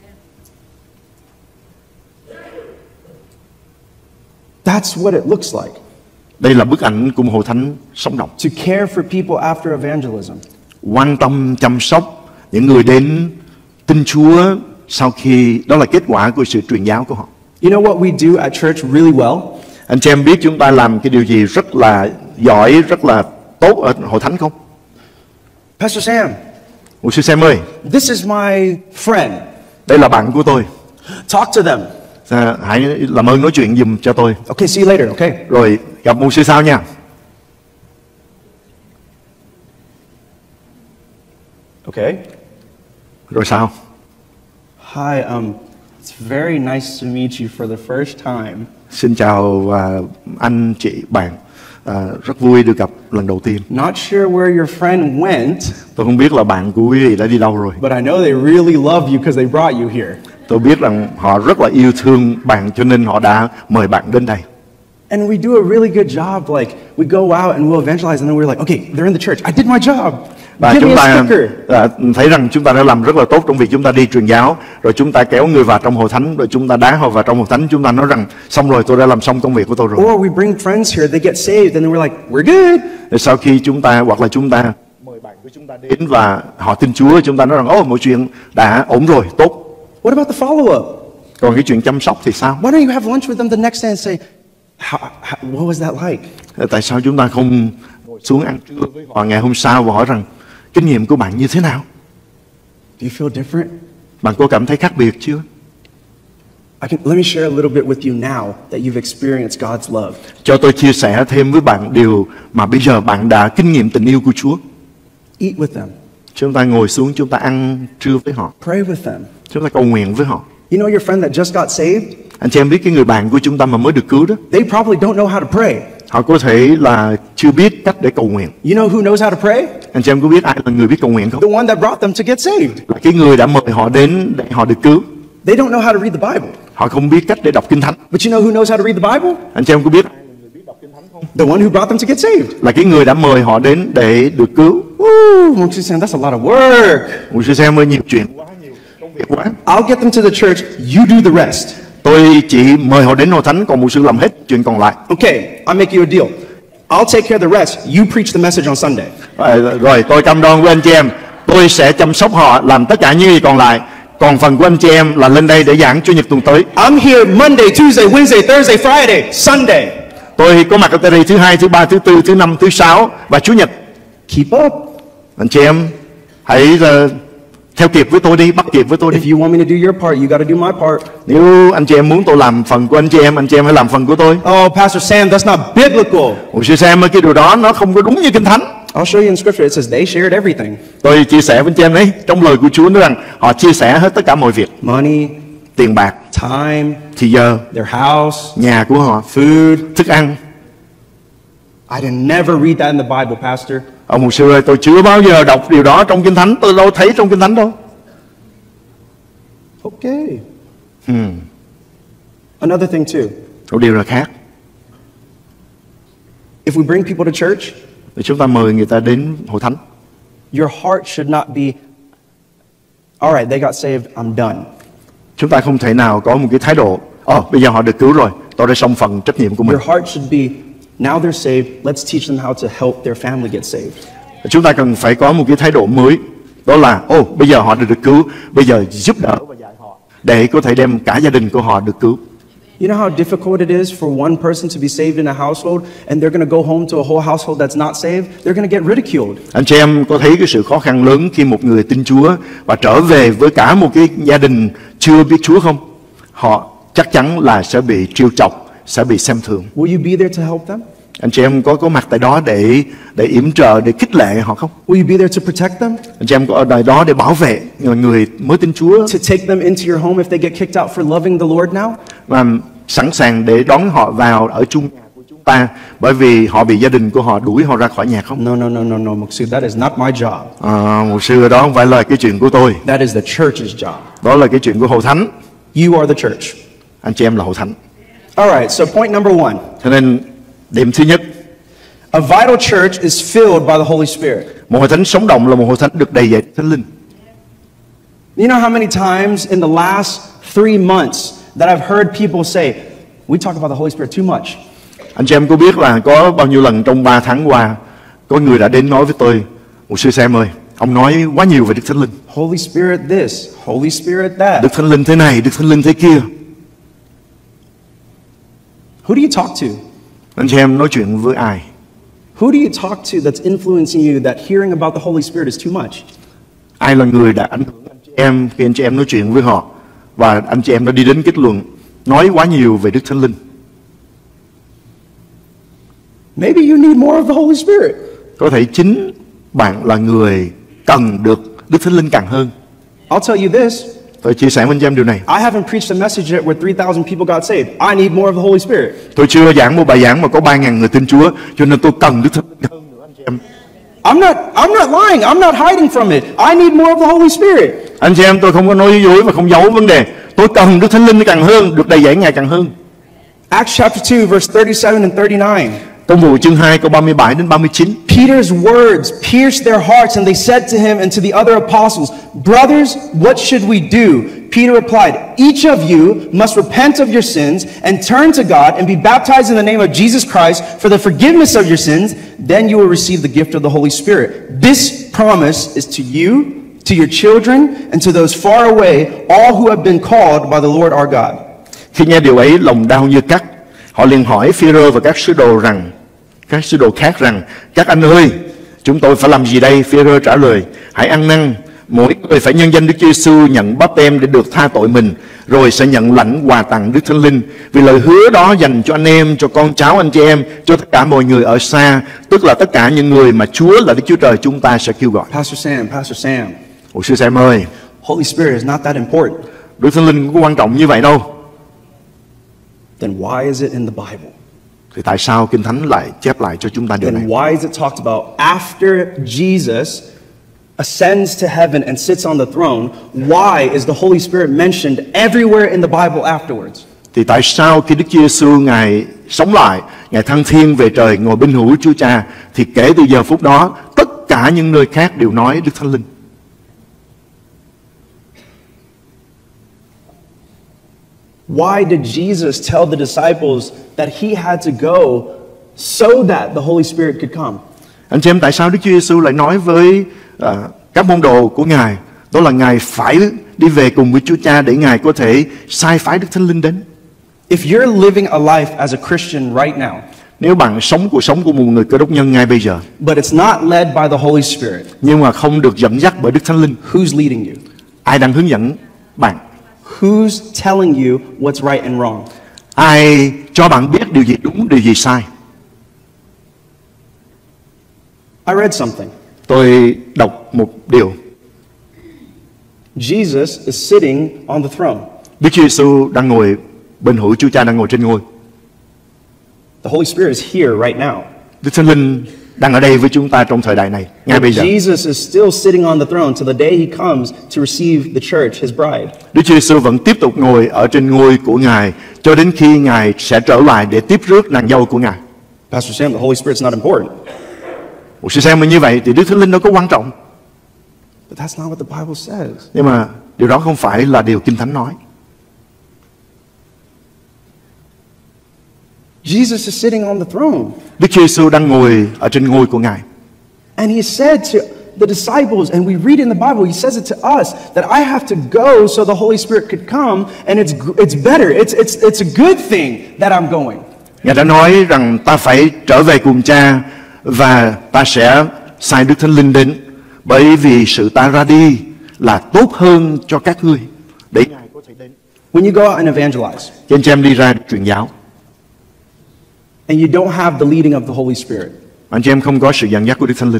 That's what it looks like. Đây là bức ảnh của một hội thánh sống động. To care for people after evangelism. Quan tâm chăm sóc những người đến tin Chúa sau khi đó là kết quả của sự truyền giáo của họ. You know what we do at church really well? Anh chị em biết chúng ta làm cái điều gì rất là giỏi, rất là tốt ở hội thánh không? Pastor Sam. Mục sư Sam ơi, This is my friend. đây là bạn của tôi. Talk to them. Hãy làm ơn nói chuyện giùm cho tôi. Okay, see you later, okay? Rồi gặp mục sư sau nha. Okay. Rồi sao? Hi, it's very nice to meet you for the first time. Xin chào anh chị bạn. Rất vui được gặp lần đầu tiên. Not sure where your friend went. Tôi không biết là bạn của quý vị đã đi đâu rồi. But I know they really love you because they brought you here. Tôi biết rằng họ rất là yêu thương bạn, cho nên họ đã mời bạn đến đây. And we do a really good job. Like, we go out and we'll evangelize, and then we're like, okay, they're in the church. I did my job. Và Give me chúng a ta sticker. thấy rằng chúng ta đã làm rất là tốt trong việc chúng ta đi truyền giáo, rồi chúng ta kéo người vào trong hội thánh, rồi chúng ta đá họ vào trong hội thánh, chúng ta nói rằng xong rồi, tôi đã làm xong công việc của tôi rồi. Or we bring friends here, they get saved, and then we're like, we're good. Rồi sau khi chúng ta, hoặc là chúng ta mời bạn của chúng ta đến và họ tin Chúa, chúng ta nói rằng mọi chuyện đã ổn rồi, tốt. What about the follow-up? Còn cái chuyện chăm sóc thì sao? Why don't you have lunch with them the next day and say, what was that like? Tại sao chúng ta không ngồi xuống ăn trưa với họ ngày hôm sau và hỏi rằng kinh nghiệm của bạn như thế nào? Do you feel different? Bạn có cảm thấy khác biệt chưa? Let me share a little bit with you now that you've experienced God's love. Cho tôi chia sẻ thêm với bạn điều mà bây giờ bạn đã kinh nghiệm tình yêu của Chúa. Eat with them. Chúng ta ngồi xuống, chúng ta ăn trưa với họ. Pray with them. Chúng ta cầu nguyện với họ. You know your friend that just got saved? Anh chị em biết cái người bạn của chúng ta mà mới được cứu đó, They probably don't know how to pray. họ có thể là chưa biết cách để cầu nguyện. You know who knows how to pray? Anh chị em có biết ai là người biết cầu nguyện không? The one that brought them to get saved. Là cái người đã mời họ đến để họ được cứu. They don't know how to read the Bible. Họ không biết cách để đọc kinh thánh. But you know who knows how to read the Bible? Anh chị em có biết The one who brought them to get saved. là cái người đã mời họ đến để được cứu. Woo, Mukshi-san, that's a lot of work. Một sư xem ơi, nhiều chuyện quá, nhiều công việc quá. I'll get them to the church, you do the rest. Tôi chỉ mời họ đến hội thánh, còn một sư làm hết chuyện còn lại. Okay, I'll make you a deal. I'll take care of the rest. You preach the message on Sunday. Rồi tôi cam đoan với anh chị em, tôi sẽ chăm sóc họ, làm tất cả những gì còn lại. Còn phần của anh chị em là lên đây để giảng Chủ nhật tuần tới. I'm here Monday, Tuesday, Wednesday, Thursday, Friday, Sunday. Tôi có mặt ở đây thứ hai, thứ ba, thứ tư, thứ năm, thứ sáu và Chủ nhật. Keep up. Anh chị em hãy theo kịp với tôi đi, bắt kịp với tôi đi. If you want me to do your part, you got to do my part. Nếu anh chị em muốn tôi làm phần của anh chị em hãy làm phần của tôi. Oh, Pastor Sam, that's not biblical. Ủa sư Sam ơi, cái điều đó nó không có đúng như Kinh Thánh. I'll show you in Scripture. It says they shared everything. Tôi chia sẻ với anh chị em đấy, trong lời của Chúa nói rằng họ chia sẻ hết tất cả mọi việc. Money, Tiền bạc, time, thì giờ, their house, nhà của họ, food. thức ăn. I didn't never read that in the Bible, Pastor. Ông mục sư ơi, tôi chưa bao giờ đọc điều đó trong Kinh Thánh, tôi đâu thấy trong Kinh Thánh đâu. Okay. Another thing too. Một điều là khác. If we bring people to church, Thì chúng ta mời người ta đến hội thánh. your heart should not be, all right, they got saved, I'm done. Chúng ta không thể nào có một cái thái độ, bây giờ họ được cứu rồi, tôi đã xong phần trách nhiệm của mình. Your heart should be, now they're saved, let's teach them how to help their family get saved. Chúng ta cần phải có một cái thái độ mới. Đó là, bây giờ họ được cứu, bây giờ giúp đỡ và dạy họ để có thể đem cả gia đình của họ được cứu. You know how difficult it is for one person to be saved in a household and they're going to go home to a whole household that's not saved? They're going to get ridiculed. Anh chị em có thấy cái sự khó khăn lớn khi một người tin Chúa và trở về với cả một cái gia đình chưa biết Chúa không? Họ chắc chắn là sẽ bị trêu chọc, sẽ bị xem thường. Will you be there to help them? Anh chị em có mặt tại đó để yểm trợ, để khích lệ họ không? Will you be there to protect them? Anh chị em có ở đây đó để bảo vệ người mới tin Chúa, To take them into your home if they get kicked out for loving the Lord now? và sẵn sàng để đón họ vào ở chung nhà của chúng ta bởi vì họ bị gia đình của họ đuổi họ ra khỏi nhà không? No, Muksu, that is not my job. Mục sư, đó không phải là cái chuyện của tôi, That is the church's job. đó là cái chuyện của hội thánh. You are the church. Anh chị em là hội thánh. All right, so point number one. Cho nên điểm thứ nhất, A vital church is filled by the Holy Spirit. một hội thánh sống động là một hội thánh được đầy dẫy Thánh Linh. You know how many times in the last 3 months that I've heard people say, we talk about the Holy Spirit too much. Anh chị em có biết là có bao nhiêu lần trong 3 tháng qua có người đã đến nói với tôi, một sư Sam ơi, ông nói quá nhiều về Đức Thánh Linh. Holy Spirit this, Holy Spirit that. Đức Thánh Linh thế này, Đức Thánh Linh thế kia. Who do you talk to? Anh chị em nói chuyện với ai? Who do you talk to that's influencing you that hearing about the Holy Spirit is too much? Ai là người đã ảnh hưởng anh chị em khi anh chị em nói chuyện với họ và anh chị em đã đi đến kết luận nói quá nhiều về Đức Thánh Linh? Maybe you need more of the Holy Spirit. Có thể chính bạn là người cần được Đức Thánh Linh càng hơn. I'll tell you this. Tôi chia sẻ với anh chị em điều này. I haven't preached a message yet where 3,000 people got saved. I need more of the Holy Spirit. Tôi chưa giảng một bài giảng mà có 3.000 người tin Chúa, cho nên tôi cần Đức Thánh Linh hơn nữa anh chị em. I'm not lying. I'm not hiding from it. I need more of the Holy Spirit. Anh chị em, tôi không có nói dối và không giấu vấn đề. Tôi cần Đức Thánh Linh càng hơn, được đầy dẫy ngày càng hơn. Acts chapter 2, verse 37 and 39. Công vụ chương 2 câu 37 đến 39. Peter's words pierced their hearts, and they said to him and to the other apostles, "Brothers, what should we do?" Peter replied, "Each of you must repent of your sins and turn to God and be baptized in the name of Jesus Christ for the forgiveness of your sins. Then you will receive the gift of the Holy Spirit. This promise is to you, to your children, and to those far away, all who have been called by the Lord our God." Khi nghe điều ấy, lòng đau như cắt. Họ liền hỏi Phi-rơ và các sứ đồ khác rằng: "Các anh ơi, chúng tôi phải làm gì đây?" Phi-rơ trả lời: "Hãy ăn năn, mỗi người phải nhân danh Đức Chúa Giêsu nhận báp têm để được tha tội mình, rồi sẽ nhận lãnh quà tặng Đức Thánh Linh. Vì lời hứa đó dành cho anh em, cho con cháu anh chị em, cho tất cả mọi người ở xa, tức là tất cả những người mà Chúa là Đức Chúa Trời chúng ta sẽ kêu gọi." Pastor Sam. Ôi sư Sam ơi, Holy Spirit is not that important. Đức Thánh Linh không có quan trọng như vậy đâu. Then why is it in the Bible? Thì tại sao Kinh Thánh lại chép lại cho chúng ta điều này? Then why is it talked about after Jesus ascends to heaven and sits on the throne? Why is the Holy Spirit mentioned everywhere in the Bible afterwards? Thì tại sao khi Đức Chúa Giêsu Ngài sống lại, Ngài thăng thiên về trời ngồi bên hữu Chúa Cha, thì kể từ giờ phút đó tất cả những nơi khác đều nói Đức Thánh Linh? Why did Jesus tell the disciples that he had to go so that the Holy Spirit could come? Anh chị em, tại sao Đức Chúa Giêsu lại nói với các môn đồ của Ngài đó là Ngài phải đi về cùng với Chúa Cha để Ngài có thể sai phái Đức Thánh Linh đến? If you're living a life as a Christian right now, nếu bạn sống cuộc sống của một người Cơ Đốc nhân ngay bây giờ, but it's not led by the Holy Spirit, nhưng mà không được dẫn dắt bởi Đức Thánh Linh, who's leading you? ai đang hướng dẫn bạn? Who's telling you what's right and wrong? Ai cho bạn biết điều gì đúng, điều gì sai? I read something. Tôi đọc một điều. Jesus is sitting on the throne. Đức Chúa Giêsu đang ngồi bên hữu Chúa Cha, đang ngồi trên ngôi. The Holy Spirit is here right now. Đức Thánh Linh đang ở đây với chúng ta trong thời đại này, ngay bây giờ. Jesus is still sitting on the throne till the day he comes to receive the church, his bride. Đức Chúa Giêsu vẫn tiếp tục ngồi ở trên ngôi của Ngài cho đến khi Ngài sẽ trở lại để tiếp rước nàng dâu của Ngài. Pastor Sam, the Holy Spirit's not important. Một sự xem như vậy thì Đức Thánh Linh đâu có quan trọng. But that's not what the Bible says. Nhưng mà điều đó không phải là điều Kinh Thánh nói. Jesus is sitting on the throne. Đức Chúa Giêsu đang ngồi ở trên ngôi của Ngài. And he said to the disciples, and we read in the Bible, he says it to us, that I have to go so the Holy Spirit could come, and it's better. It's a good thing that I'm going. Ngài đã nói rằng ta phải trở về cùng Cha và ta sẽ sai Đức Thánh Linh đến, bởi vì sự ta ra đi là tốt hơn cho các ngươi để Ngài có thể đến. When you go out and evangelize, Cho anh chị em đi ra truyền giáo, and you don't have the leading of the Holy Spirit, anh chị em không có sự dẫn dắt của Đức Thánh Linh.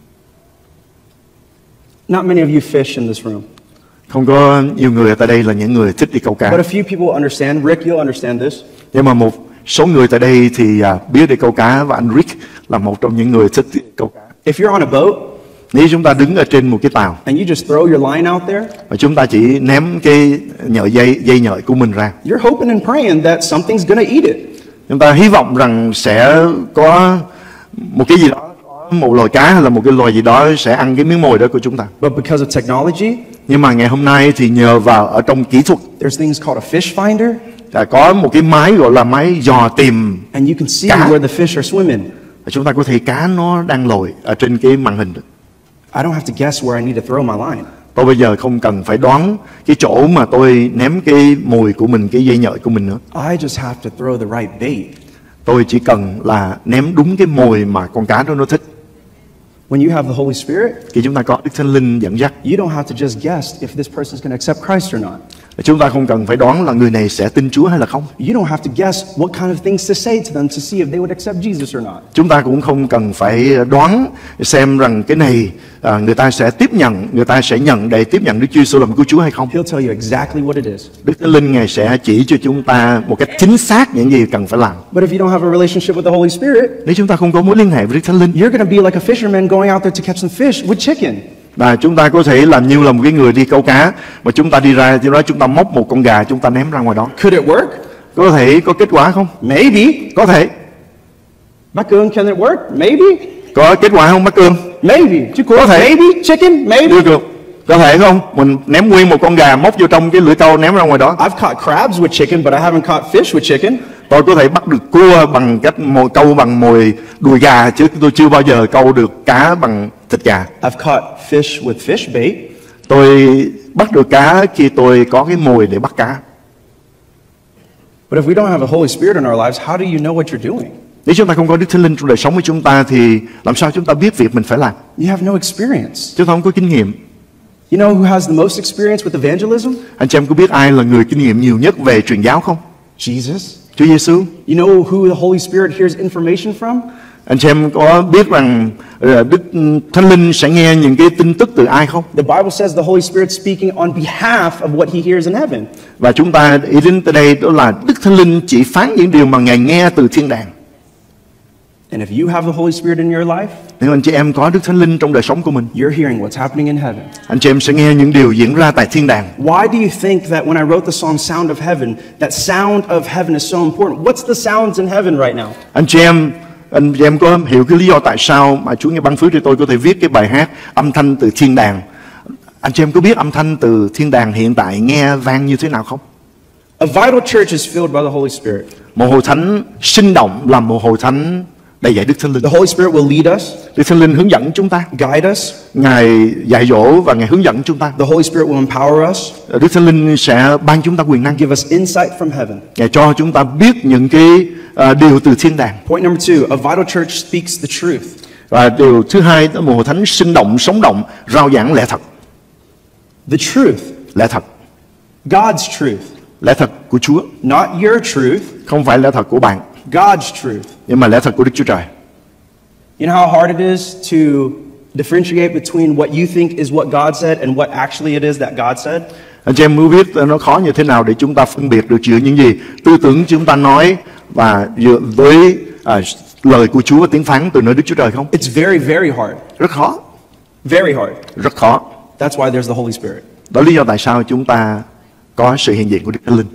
not many of you fish in this room, Không có nhiều người ở tại đây là những người thích đi câu cá. but a few people understand. Rick, you'll understand this. Nhưng mà một số người tại đây thì biết đi câu cá, và anh Rick là một trong những người thích câu cá. If you're on a boat Nếu chúng ta đứng ở trên một cái tàu and you just throw your line out there, và chúng ta chỉ ném cái dây nhợi của mình ra, you're hoping and praying that something's going to eat it. chúng ta hy vọng rằng sẽ có một cái gì đó, một loài cá hay là một cái loài gì đó sẽ ăn cái miếng mồi đó của chúng ta. But because of technology, Nhưng mà ngày hôm nay thì nhờ vào ở trong kỹ thuật, there's things called a fish finder, có một cái máy gọi là máy dò tìm, and you can see cá. where the fish are swimming. Và chúng ta có thể cá nó đang lội ở trên cái màn hình được. I don't have to guess where I need to throw my line. Tôi bây giờ không cần phải đoán cái chỗ mà tôi ném cái mồi của mình, cái dây nhợi của mình nữa. I just have to throw the right bait. Tôi chỉ cần là ném đúng cái mồi mà con cá đó nó thích. When you have the Holy Spirit, Khi chúng ta có Đức Thánh Linh dẫn dắt, you don't have to just guess if this person's going to accept Christ or not. chúng ta không cần phải đoán là người này sẽ tin Chúa hay là không. You don't have to guess what kind of things to say to them to see if they would accept Jesus or not. Chúng ta cũng không cần phải đoán xem rằng cái này người ta sẽ tiếp nhận, người ta sẽ nhận để tiếp nhận Đức Chúa Giêsu làm cứu Chúa hay không. He'll tell you exactly what it is. Đức Thánh Linh Ngài sẽ chỉ cho chúng ta một cách chính xác những gì cần phải làm. But if you don't have a relationship with the Holy Spirit, Nếu chúng ta không có mối liên hệ với Đức Thánh Linh, you're going to be like a fisherman going out there to catch some fish with chicken. Và chúng ta có thể làm như là một cái người đi câu cá, mà chúng ta đi ra, sau đó chúng ta móc một con gà, chúng ta ném ra ngoài đó. Could it work? Có thể có kết quả không? Maybe. Có thể. Bác Cương, can it work? Maybe. Có kết quả không bác Cương? Maybe. Có thể. Maybe. Chicken? Maybe. Được. Có thể không? Mình ném nguyên một con gà móc vô trong cái lưỡi câu ném ra ngoài đó. I've caught crabs with chicken, but I haven't caught fish with chicken. Tôi có thể bắt được cua bằng cách câu bằng mồi đùi gà, chứ tôi chưa bao giờ câu được cá bằng thịt gà. I've caught fish with fish bait. Tôi bắt được cá khi tôi có cái mồi để bắt cá. But if we don't have the Holy Spirit in our lives, how do you know what you're doing? Nếu chúng ta không có Đức Thánh Linh trong đời sống của chúng ta thì làm sao chúng ta biết việc mình phải làm? You have no experience. Chúng ta không có kinh nghiệm. You know who has the most experience with evangelism? Anh chị em có biết ai là người kinh nghiệm nhiều nhất về truyền giáo không? Jesus. Chúa Giêsu. You know who the Holy Spirit hears information from? Anh chị em có biết rằng Đức Thánh Linh sẽ nghe những cái tin tức từ ai không? The Bible says the Holy Spirit speaking on behalf of what he hears in heaven. Và chúng ta ý đến tới đây đó là Đức Thánh Linh chỉ phán những điều mà Ngài nghe từ thiên đàng. And if you have the Holy Spirit in your life, nếu anh chị em có Đức Thánh Linh trong đời sống của mình, you're hearing what's happening in heaven. Anh chị em sẽ nghe những điều diễn ra tại thiên đàng. Why do you think that when I wrote the song Sound of Heaven, that sound of heaven is so important? What's the sounds in heaven right now? Anh chị em có hiểu cái lý do tại sao mà Chúa nghe ban phước cho tôi có thể viết cái bài hát âm thanh từ thiên đàng? Anh chị em có biết âm thanh từ thiên đàng hiện tại nghe vang như thế nào không? A vital church is filled by the Holy Spirit. Một hội thánh sinh động là một hội thánh đầy dạy Đức Thánh Linh. The Holy Spirit will lead us, Đức Thánh Linh hướng dẫn chúng ta, guide us. Ngài dạy dỗ và Ngài hướng dẫn chúng ta. The Holy Spirit will empower us, Đức Thánh Linh sẽ ban chúng ta quyền năng, give us insight from heaven. Ngài cho chúng ta biết những cái điều từ thiên đàng. Point number 2, a vital church speaks the truth. Và điều thứ hai là một hội thánh sinh động, sống động, rao giảng lẽ thật. The truth, Lẽ thật. God's truth. Lẽ thật của Chúa. Not your truth, Không phải lẽ thật của bạn, God's truth. nhưng mà lẽ thật của Đức Chúa Trời. You know how hard it is to differentiate between what you think is what God said and what actually it is that God said? Anh chị em mới biết nó khó như thế nào để chúng ta phân biệt được giữa những gì tư tưởng chúng ta nói và dựa với lời của Chúa và tiếng phán từ nơi Đức Chúa Trời không? It's very, very hard. Rất khó. Very hard. Rất khó. That's why there's the Holy Spirit. Đó là lý do tại sao chúng ta có sự hiện diện của Đức Thánh Linh.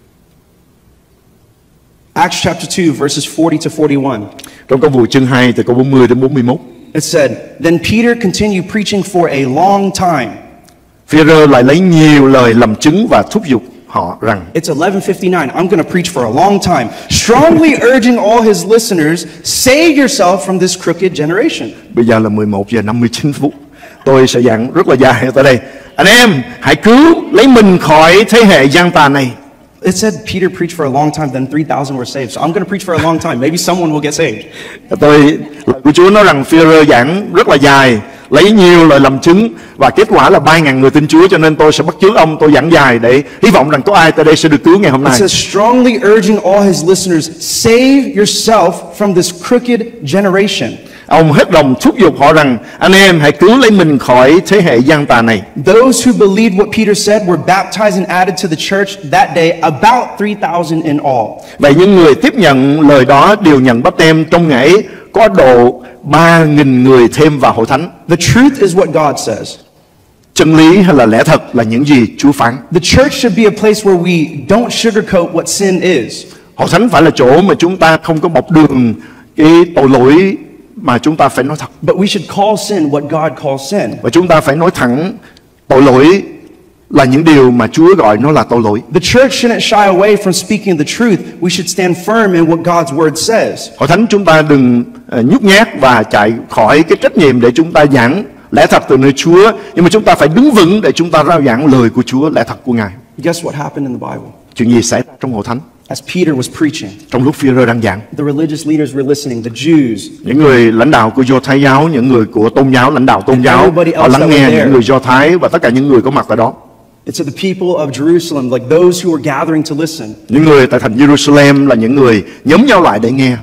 Acts chapter 2 verses 40 to 41. Trong Công vụ chương 2 từ câu 40 đến 41. It said, Then Peter continued preaching for a long time. Phi-e-rơ lại lấy nhiều lời làm chứng và thúc giục họ rằng It's 11:59. I'm going to preach for a long time, strongly urging all his listeners, save yourself from this crooked generation. bây giờ là 11 giờ 59 phút. Tôi sẽ giảng rất là dài tại đây. Anh em, hãy cứu lấy mình khỏi thế hệ gian tà này. It said Peter preached for a long time, then 3,000 were saved. So I'm going to preach for a long time. Maybe someone will get saved. Lời của Chúa nói rằng Phi-e-rơ giảng rất là dài, lấy nhiều lời làm chứng và kết quả là 3.000 người tin Chúa, cho nên tôi sẽ bắt chước ông, tôi giảng dài để hy vọng rằng có ai tại đây sẽ được cứu ngày hôm It nay. says strongly urging all his listeners, save yourself from this crooked generation. Ông hết lòng thúc giục họ rằng anh em hãy cứu lấy mình khỏi thế hệ gian tà này. Those who believed what Peter said were baptized and added to the church that day, about 3,000 in all. Vậy những người tiếp nhận lời đó đều nhận báp têm trong ngày ấy, có độ 3.000 người thêm vào hội thánh. The truth is what God says. Chân lý hay là lẽ thật là những gì Chúa phán. The church should be a place where we don't sugarcoat what sin is. Hội thánh phải là chỗ mà chúng ta không có bọc đường cái tội lỗi, mà chúng ta phải nói thật. But we should call sin what God calls sin. Và chúng ta phải nói thẳng tội lỗi là những điều mà Chúa gọi nó là tội lỗi. The church shouldn't shy away from speaking the truth. We should stand firm in what God's word says. Hội thánh chúng ta đừng nhút nhát và chạy khỏi cái trách nhiệm để chúng ta giảng lẽ thật từ nơi Chúa, nhưng mà chúng ta phải đứng vững để chúng ta rao giảng lời của Chúa, lẽ thật của Ngài. Guess what happened in the Bible? Chuyện gì xảy ra trong hội thánh? As Peter was preaching, Trong lúc Phi-e-rơ đang giảng, the religious leaders were listening, the Jews. những người lãnh đạo của Do Thái giáo, những người của tôn giáo, lãnh đạo tôn giáo, họ lắng nghe những người Do Thái và tất cả những người có mặt tại đó. It's the people of Jerusalem, like those who were gathering to listen. Những người tại thành Jerusalem là những người nhóm nhau lại để nghe.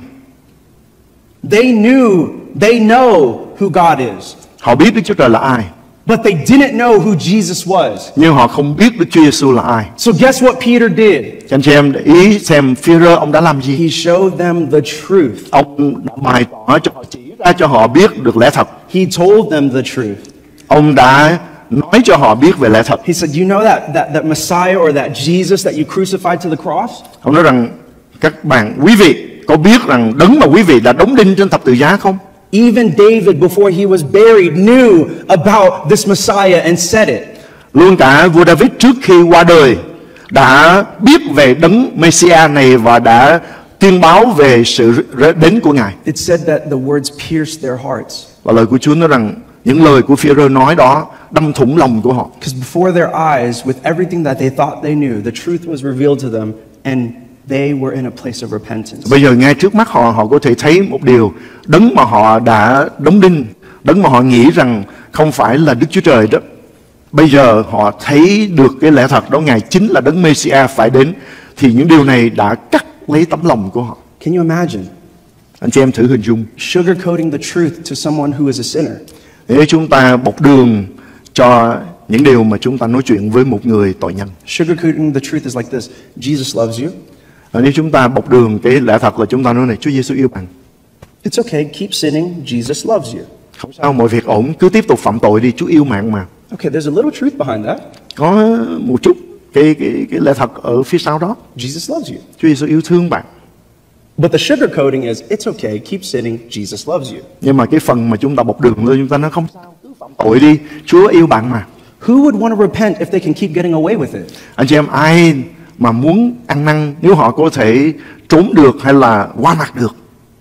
They know who God is, Họ biết Đức Chúa Trời là ai, but they didn't know who Jesus was. nhưng họ không biết Đức Chúa Giêsu là ai. So guess what Peter did? Cho anh chị em để ý xem Phi-e-rơ ông đã làm gì. He showed them the truth. Ông đã bày tỏ cho họ, chỉ ra cho họ biết được lẽ thật. He told them the truth. ông đã nói cho họ biết về lẽ thật. He said, you know that Messiah or that Jesus that you crucified to the cross? Ông nói rằng các bạn, quý vị có biết rằng đấng mà quý vị đã đóng đinh trên thập tự giá không? Even David, before he was buried, knew about this Messiah and said it. Luôn cả vua David trước khi qua đời đã biết về đấng Messiah này và đã tuyên báo về sự đến của Ngài. It said that the words pierced their hearts. Và lời của Chúa nói rằng những lời của Phi-e-rơ nói đó đâm thủng lòng của họ. Because before their eyes, with everything that they thought they knew, the truth was revealed to them, and they were in a place of repentance. Bây giờ ngay trước mắt họ, họ có thể thấy một điều, đấng mà họ đã đóng đinh, đấng mà họ nghĩ rằng không phải là Đức Chúa Trời đó. Bây giờ họ thấy được cái lẽ thật đó, Ngài chính là đấng Messiah phải đến. Thì những điều này đã cắt lấy tấm lòng của họ. Can you imagine? Anh chị em thử hình dung. Sugarcoating the truth to someone who is a sinner. Nếu chúng ta bọc đường cho những điều mà chúng ta nói chuyện với một người tội nhân. Sugarcoating the truth is like this. Jesus loves you. Nếu chúng ta bọc đường cái lẽ thật là chúng ta nói này, Chúa Giêsu yêu bạn. It's okay, keep sinning. Jesus loves you. Không sao, mọi việc ổn, cứ tiếp tục phạm tội đi, Chúa yêu bạn mà. Okay, there's a little truth behind that. Có một chút cái lẽ thật ở phía sau đó. Jesus loves you. Chúa Giêsu yêu thương bạn. But the sugarcoating is, it's okay, keep sinning. Jesus loves you. Nhưng mà cái phần mà chúng ta bọc đường lên, chúng ta nói không sao, cứ phạm tội đi, Chúa yêu bạn mà. Who would want to repent if they can keep getting away with it? Anh chị em, ai mà muốn ăn năn nếu họ có thể trốn được hay là qua mặt được?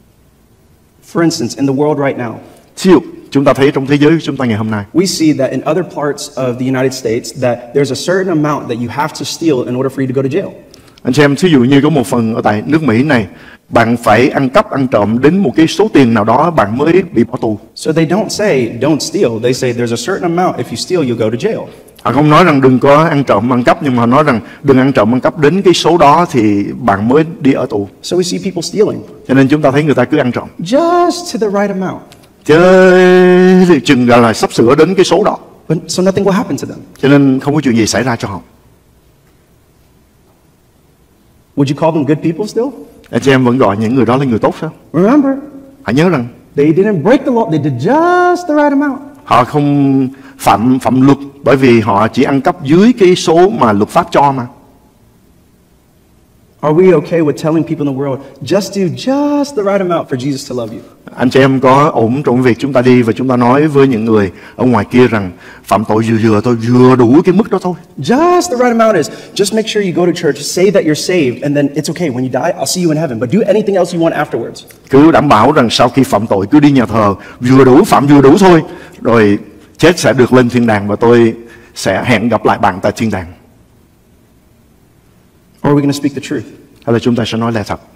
For instance, in the world right now, Ví dụ, chúng ta thấy trong thế giới của chúng ta ngày hôm nay, we see that in other parts of the United States that there's a certain amount that you have to steal in order for you to go to jail. anh chị em, ví dụ như có một phần ở tại nước Mỹ này, bạn phải ăn cắp, ăn trộm đến một cái số tiền nào đó bạn mới bị bỏ tù. So they don't say don't steal. They say there's a certain amount. If you steal, you'll go to jail. Họ không nói rằng đừng có ăn trộm, ăn cắp, nhưng mà họ nói rằng đừng ăn trộm, ăn cắp đến cái số đó thì bạn mới đi ở tù. So we see people stealing Cho nên chúng ta thấy người ta cứ ăn trộm. just to the right amount. Chứ chừng là sắp sửa đến cái số đó. But so nothing will happen to them. Cho nên không có chuyện gì xảy ra cho họ. Would you call them good people still? Anh chị em vẫn gọi những người đó là người tốt sao? Remember, Hãy nhớ rằng they didn't break the law. They did just the right amount. họ không phạm luật bởi vì họ chỉ ăn cắp dưới cái số mà luật pháp cho mà. Are we okay with telling people in the world, just do just the right amount for Jesus to love you? Anh chị em có ổn trong việc chúng ta đi và chúng ta nói với những người ở ngoài kia rằng phạm tội vừa thôi, vừa đủ cái mức đó thôi. Just the right amount is, just make sure you go to church, say that you're saved, and then it's okay. When you die, I'll see you in heaven. But do anything else you want afterwards. Cứ đảm bảo rằng sau khi phạm tội cứ đi nhà thờ vừa đủ, phạm vừa đủ thôi, rồi chết sẽ được lên thiên đàng và tôi sẽ hẹn gặp lại bạn tại thiên đàng. Or are we going to speak the truth? Hay là chúng ta sẽ nói lẽ thật?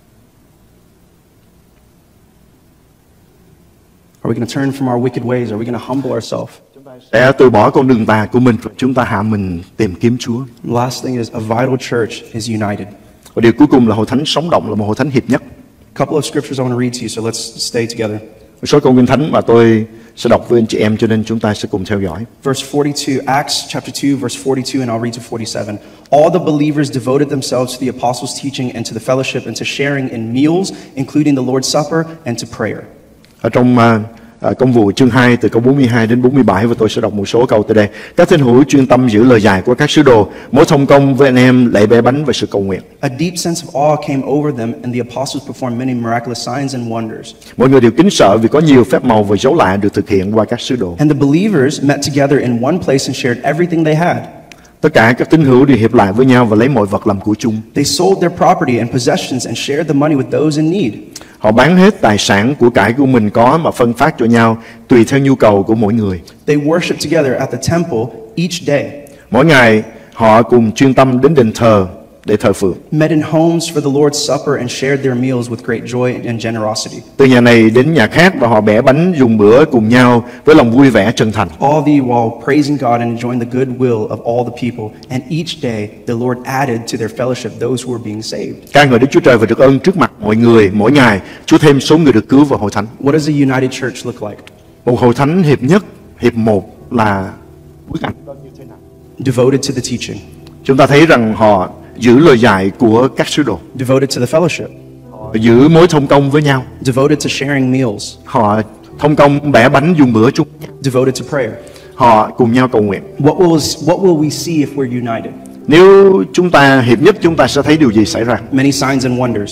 Are we going to turn from our wicked ways? Are we going to humble ourselves? Sẽ từ bỏ con đường tà của mình và chúng ta hạ mình tìm kiếm Chúa. Last thing is, a vital church is united. Và điều cuối cùng là hội thánh sống động, là một hội thánh hiệp nhất. A couple of scriptures I want to read to you, so let's stay together. Một số câu kinh thánh mà tôi sẽ đọc với anh chị em, cho nên chúng ta sẽ cùng theo dõi. Verse 42, Acts chapter 2, verse 42, and I'll read to 47. All the believers devoted themselves to the apostles' teaching and to the fellowship and to sharing in meals, including the Lord's Supper, and to prayer. Ở trong Công vụ chương 2 từ câu 42 đến 47, và tôi sẽ đọc một số câu từ đây. Các tín hữu chuyên tâm giữ lời dạy của các sứ đồ, mỗi thông công với anh em lễ bẻ bánh và sự cầu nguyện. A deep sense of awe came over them, and the apostles performed many miraculous signs and wonders. Mọi người đều kính sợ vì có nhiều phép màu và dấu lạ được thực hiện qua các sứ đồ. And the believers met together in one place and shared everything they had. Tất cả các tín hữu đều hiệp lại với nhau và lấy mọi vật làm của chung. They sold their property and possessions and shared the money with those in need. Họ bán hết tài sản của cải của mình có mà phân phát cho nhau tùy theo nhu cầu của mỗi người. They worshiped together at the temple each day. Mỗi ngày họ cùng chuyên tâm đến đền thờ để thờ phượng. Met in homes for the Lord's Supper and shared their meals with great joy and generosity. Từ nhà này đến nhà khác và họ bẻ bánh dùng bữa cùng nhau với lòng vui vẻ chân thành. All the while praising God and enjoying the good will of all the people. And each day the Lord added to their fellowship those who were being saved. Ca ngợi Đức Chúa Trời và được ơn trước mặt mọi người. Mỗi ngày Chúa thêm số người được cứu vào hội thánh. What does a united church look like? Một hội thánh hiệp nhất, hiệp một là bức ảnh như thế nào? Devoted to the teaching. Chúng ta thấy rằng họ giữ lời dạy của các sứ đồ. Devoted to the fellowship. Họ giữ mối thông công với nhau. Devoted to sharing meals. Họ thông công bẻ bánh dùng bữa chung. Devoted to prayer. họ cùng nhau cầu nguyện. What will we see if we're united? Nếu chúng ta hiệp nhất, chúng ta sẽ thấy điều gì xảy ra? Many signs and wonders.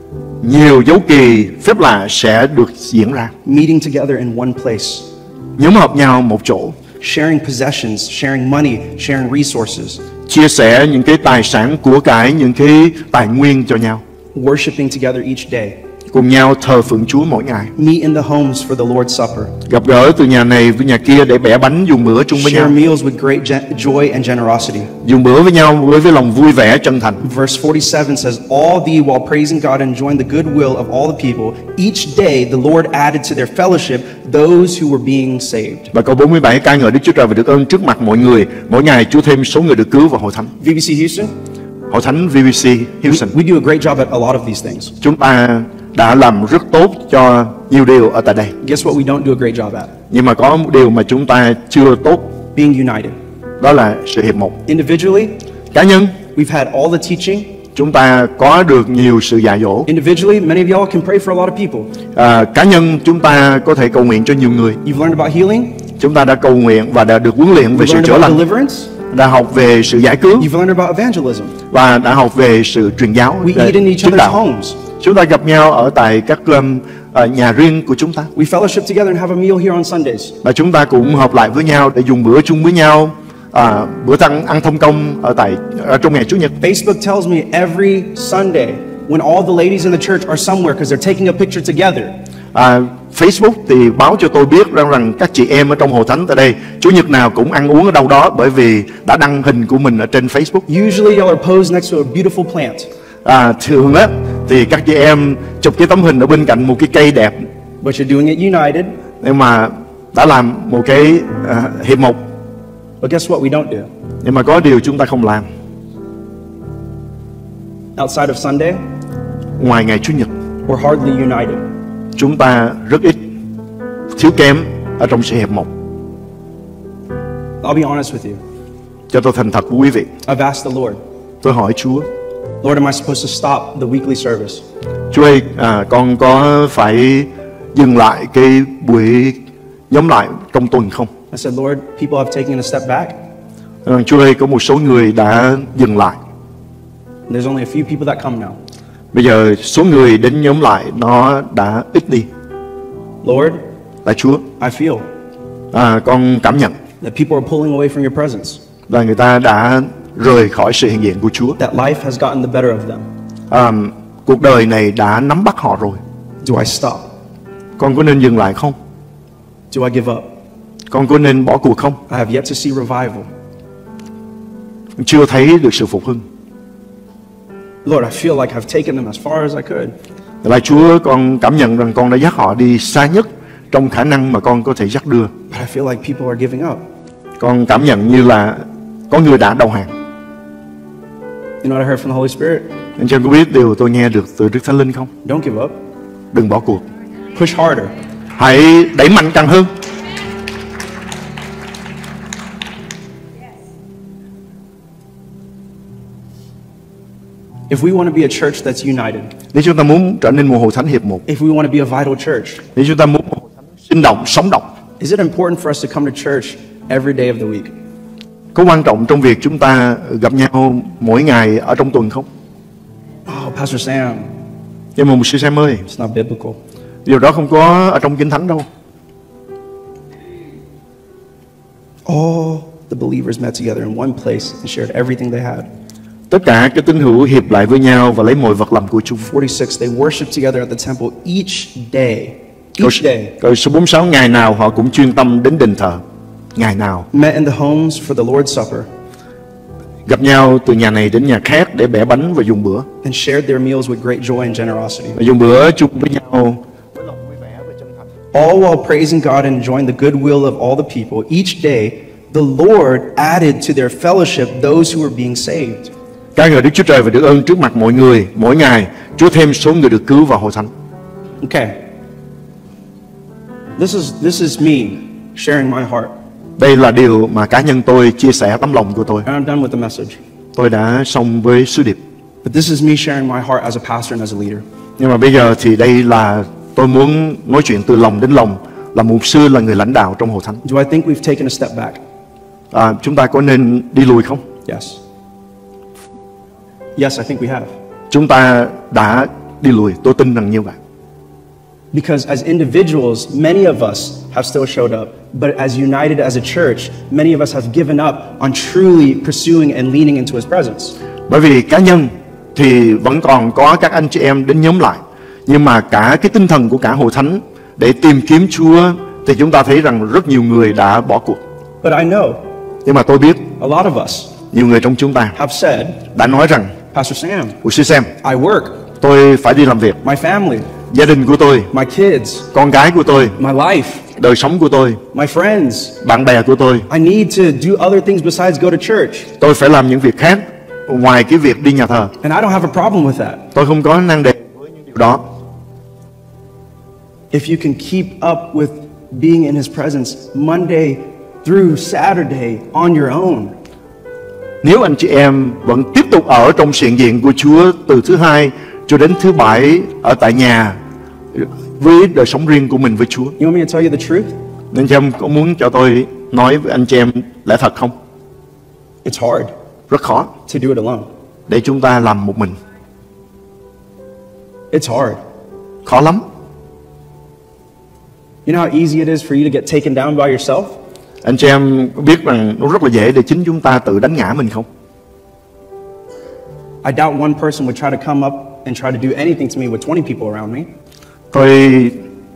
Nhiều dấu kỳ phép lạ sẽ được diễn ra. Meeting together in one place. Nhóm họp nhau một chỗ, Sharing possessions, sharing money, sharing resources. chia sẻ những cái tài sản của cải, những cái tài nguyên cho nhau, Worshiping together each day. cùng nhau thờ phượng Chúa mỗi ngày, Meet in the homes for the Lord's Supper. gặp gỡ từ nhà này với nhà kia để bẻ bánh dùng bữa chung với Share nhau, meals with great joy and generosity. dùng bữa với nhau với lòng vui vẻ chân thành. Verse 47 says, All thee while praising God and enjoying the good will of all the people, each day the Lord added to their fellowship those who were being saved. Và câu 47, ca ngợi Đức Chúa Trời và được ơn trước mặt mọi người, mỗi ngày Chúa thêm số người được cứu vào hội thánh. VBC Houston, Hội thánh VBC Houston, we do a great job at a lot of these things. chúng ta đã làm rất tốt cho nhiều điều ở tại đây. Guess what we don't do a great job at? Nhưng mà có một điều mà chúng ta chưa tốt, Being united. đó là sự hiệp một. Individually, Cá nhân, we've had all the teaching. chúng ta có được nhiều sự dạy dỗ. Individually, many of y'all can pray for a lot of people. Cá nhân chúng ta có thể cầu nguyện cho nhiều người. You've learned about healing. Chúng ta đã cầu nguyện và đã được huấn luyện về You've sự learned chữa about lành, deliverance. đã học về sự giải cứu You've learned about evangelism. và đã học về sự truyền giáo, We eat in each chứng other's đạo. homes. Chúng ta gặp nhau ở tại các nhà riêng của chúng ta, We fellowship together and have a meal here on Sundays. và chúng ta cũng hợp lại với nhau để dùng bữa chung với nhau, bữa ăn thông công ở trong ngày Chủ nhật. Facebook tells me every Sunday when all the ladies in the church are somewhere because they're taking a picture together. Facebook thì báo cho tôi biết rằng các chị em ở trong hội thánh tại đây Chủ nhật nào cũng ăn uống ở đâu đó, bởi vì đã đăng hình của mình ở trên Facebook. Usually y'all are posed next to a beautiful plant. Thường á thì các chị em chụp cái tấm hình ở bên cạnh một cái cây đẹp, But you're doing it united. nhưng mà đã làm một cái hiệp một. But guess what we don't do? Nhưng mà có điều chúng ta không làm. Outside of Sunday, Ngoài ngày Chủ nhật, we're hardly united. chúng ta rất ít, thiếu kém ở trong sự hiệp một. I'll be honest with you. Cho tôi thành thật với quý vị, I've asked the Lord, tôi hỏi Chúa, Lord, am I supposed to stop the weekly service? Chúa ơi, con có phải dừng lại cái buổi nhóm lại trong tuần không? I said, Lord, people have taken a step back. Chúa ơi, có một số người đã dừng lại. There's only a few people that come now. Bây giờ số người đến nhóm lại nó đã ít đi. Lord, Là Chúa, I feel con cảm nhận that people are pulling away from your presence. là người ta đã rời khỏi sự hiện diện của Chúa. That life has gotten the better of them. Cuộc đời này đã nắm bắt họ rồi. Do I stop? Con có nên dừng lại không? Do I give up? Con có nên bỏ cuộc không? I have yet to see revival. Chưa thấy được sự phục hưng. Lord, I feel like I've taken them as far as I could. Là Chúa, con cảm nhận rằng con đã dắt họ đi xa nhất trong khả năng mà con có thể dắt đưa. But I feel like people are giving up. Con cảm nhận như là có người đã đầu hàng. You know what I heard from the Holy Spirit? Anh chị em có biết điều tôi nghe được từ Đức Thánh Linh không? Don't give up. Đừng bỏ cuộc. Push harder. Hãy đẩy mạnh càng hơn. If we want to be a church that's united, Nếu chúng ta muốn trở nên một hội thánh hiệp một, if we want to be a vital church, nếu chúng ta muốn một hội thánh sinh động, sống động, is it important for us to come to church every day of the week? có quan trọng trong việc chúng ta gặp nhau mỗi ngày ở trong tuần không? Oh, Pastor Sam, Nhưng mà một sư Sam ơi, it's not biblical. điều đó không có ở trong Kinh Thánh đâu. All the believers met together in one place and shared everything they had. Tất cả các tín hữu hiệp lại với nhau và lấy mọi vật làm của chung. 46, they worshiped together at the temple each day. Each day. Câu số 46, ngày nào họ cũng chuyên tâm đến đền thờ. Ngày nào. Met in the homes for the Lord's Supper Gặp nhau từ nhà này đến nhà khác để bẻ bánh và dùng bữa. and shared their meals with great joy and generosity. Và dùng bữa chung với nhau. All while praising God and enjoying the good will of all the people. Each day, the Lord added to their fellowship those who were being saved. Ca ngợi Đức Chúa Trời và được ơn trước mặt mọi người. Mỗi ngày Chúa thêm số người được cứu vào hội thánh. Okay. This is me sharing my heart. Đây là điều mà cá nhân tôi chia sẻ tấm lòng của tôi. And I'm done with the message. Tôi đã xong với sứ điệp. But this is me sharing my heart as a pastor and as a leader. Nhưng mà bây giờ thì đây là tôi muốn nói chuyện từ lòng đến lòng là mục sư, là người lãnh đạo trong hội thánh. Do I think we've taken a step back? Chúng ta có nên đi lùi không? Yes. Yes, I think we have. Chúng ta đã đi lùi, tôi tin rằng như vậy. Because as individuals, many of us have still showed up. But as united as a church, many of us have given up on truly pursuing and leaning into His presence. Bởi vì cá nhân thì vẫn còn có các anh chị em đến nhóm lại, nhưng mà cả cái tinh thần của cả hội thánh để tìm kiếm Chúa thì chúng ta thấy rằng rất nhiều người đã bỏ cuộc. But I know Nhưng mà tôi biết a lot of us nhiều người trong chúng ta have said, đã nói rằng, Pastor Sam, Mục sư Sam, I work, tôi phải đi làm việc, my family, gia đình của tôi, my kids, con cái của tôi, my life, đời sống của tôi, my friends. bạn bè của tôi. I need to do other things besides go to church. Tôi phải làm những việc khác ngoài cái việc đi nhà thờ. And I don't have a problem with that. Tôi không có năng đề với những điều đó. If you can keep up with being in His presence Monday through Saturday on your own, Nếu anh chị em vẫn tiếp tục ở trong sự hiện diện của Chúa từ thứ Hai cho đến thứ Bảy ở tại nhà với đời sống riêng của mình với Chúa. you want me to tell you the truth? Nên chị em có muốn cho tôi nói với anh chị em lẽ thật không? It's hard Rất khó to do it alone. để chúng ta làm một mình. It's hard. Khó lắm. You know how easy it is for you to get taken down by yourself? Anh chị em có biết rằng nó rất là dễ để chính chúng ta tự đánh ngã mình không? I doubt one person would try to come up and try to do anything to me with 20 people around me. Tôi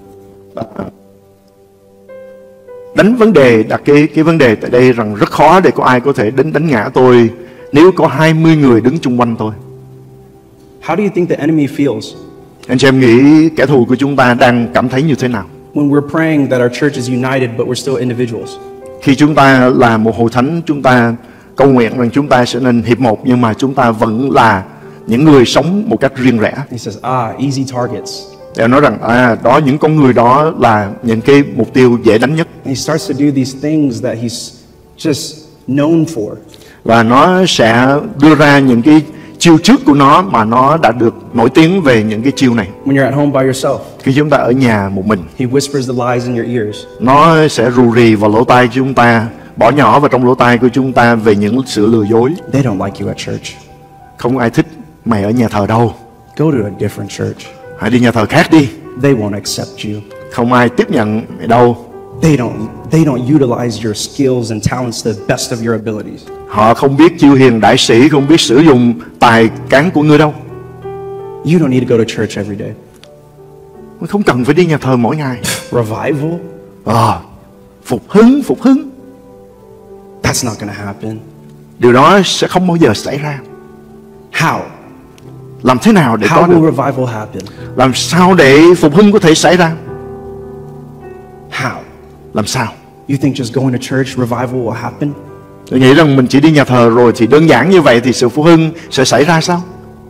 đánh vấn đề, đặt cái vấn đề tại đây rằng rất khó để có ai có thể đến đánh ngã tôi nếu có 20 người đứng chung quanh tôi. How do you think the enemy feels Anh chị em nghĩ kẻ thù của chúng ta đang cảm thấy như thế nào when we're praying that our church is united but we're still individuals? khi chúng ta là một hội thánh, chúng ta cầu nguyện rằng chúng ta sẽ nên hiệp một, nhưng mà chúng ta vẫn là những người sống một cách riêng rẽ. He says, easy targets. Để nói rằng đó, những con người đó là những cái mục tiêu dễ đánh nhất, And he starts to do these things that he's just known for. và nó sẽ đưa ra những cái chiêu trước của nó mà nó đã được nổi tiếng về những cái chiêu này. When you're at home by yourself, Khi chúng ta ở nhà một mình, he whispers the lies in your ears. nó sẽ rù rì vào lỗ tai chúng ta, bỏ nhỏ vào trong lỗ tai của chúng ta về những sự lừa dối. They don't like you at church. Không ai thích mày ở nhà thờ đâu, Go to a different church. hãy đi nhà thờ khác đi, They won't accept you. không ai tiếp nhận mày đâu. They don't utilize your skills and talents to the best of your abilities. Họ không biết chiêu hiền đại sĩ, không biết sử dụng tài cán của ngươi đâu. You don't need to go to church every day. Không cần phải đi nhà thờ mỗi ngày. Revival? Phục hưng. That's not going to happen. Điều đó sẽ không bao giờ xảy ra. How? Làm thế nào để có How will được? revival happen? Làm sao để phục hưng có thể xảy ra? How? Làm sao? You think just going to church, revival will happen? Tôi nghĩ rằng mình chỉ đi nhà thờ rồi thì đơn giản như vậy thì sự phục hưng sẽ xảy ra sao?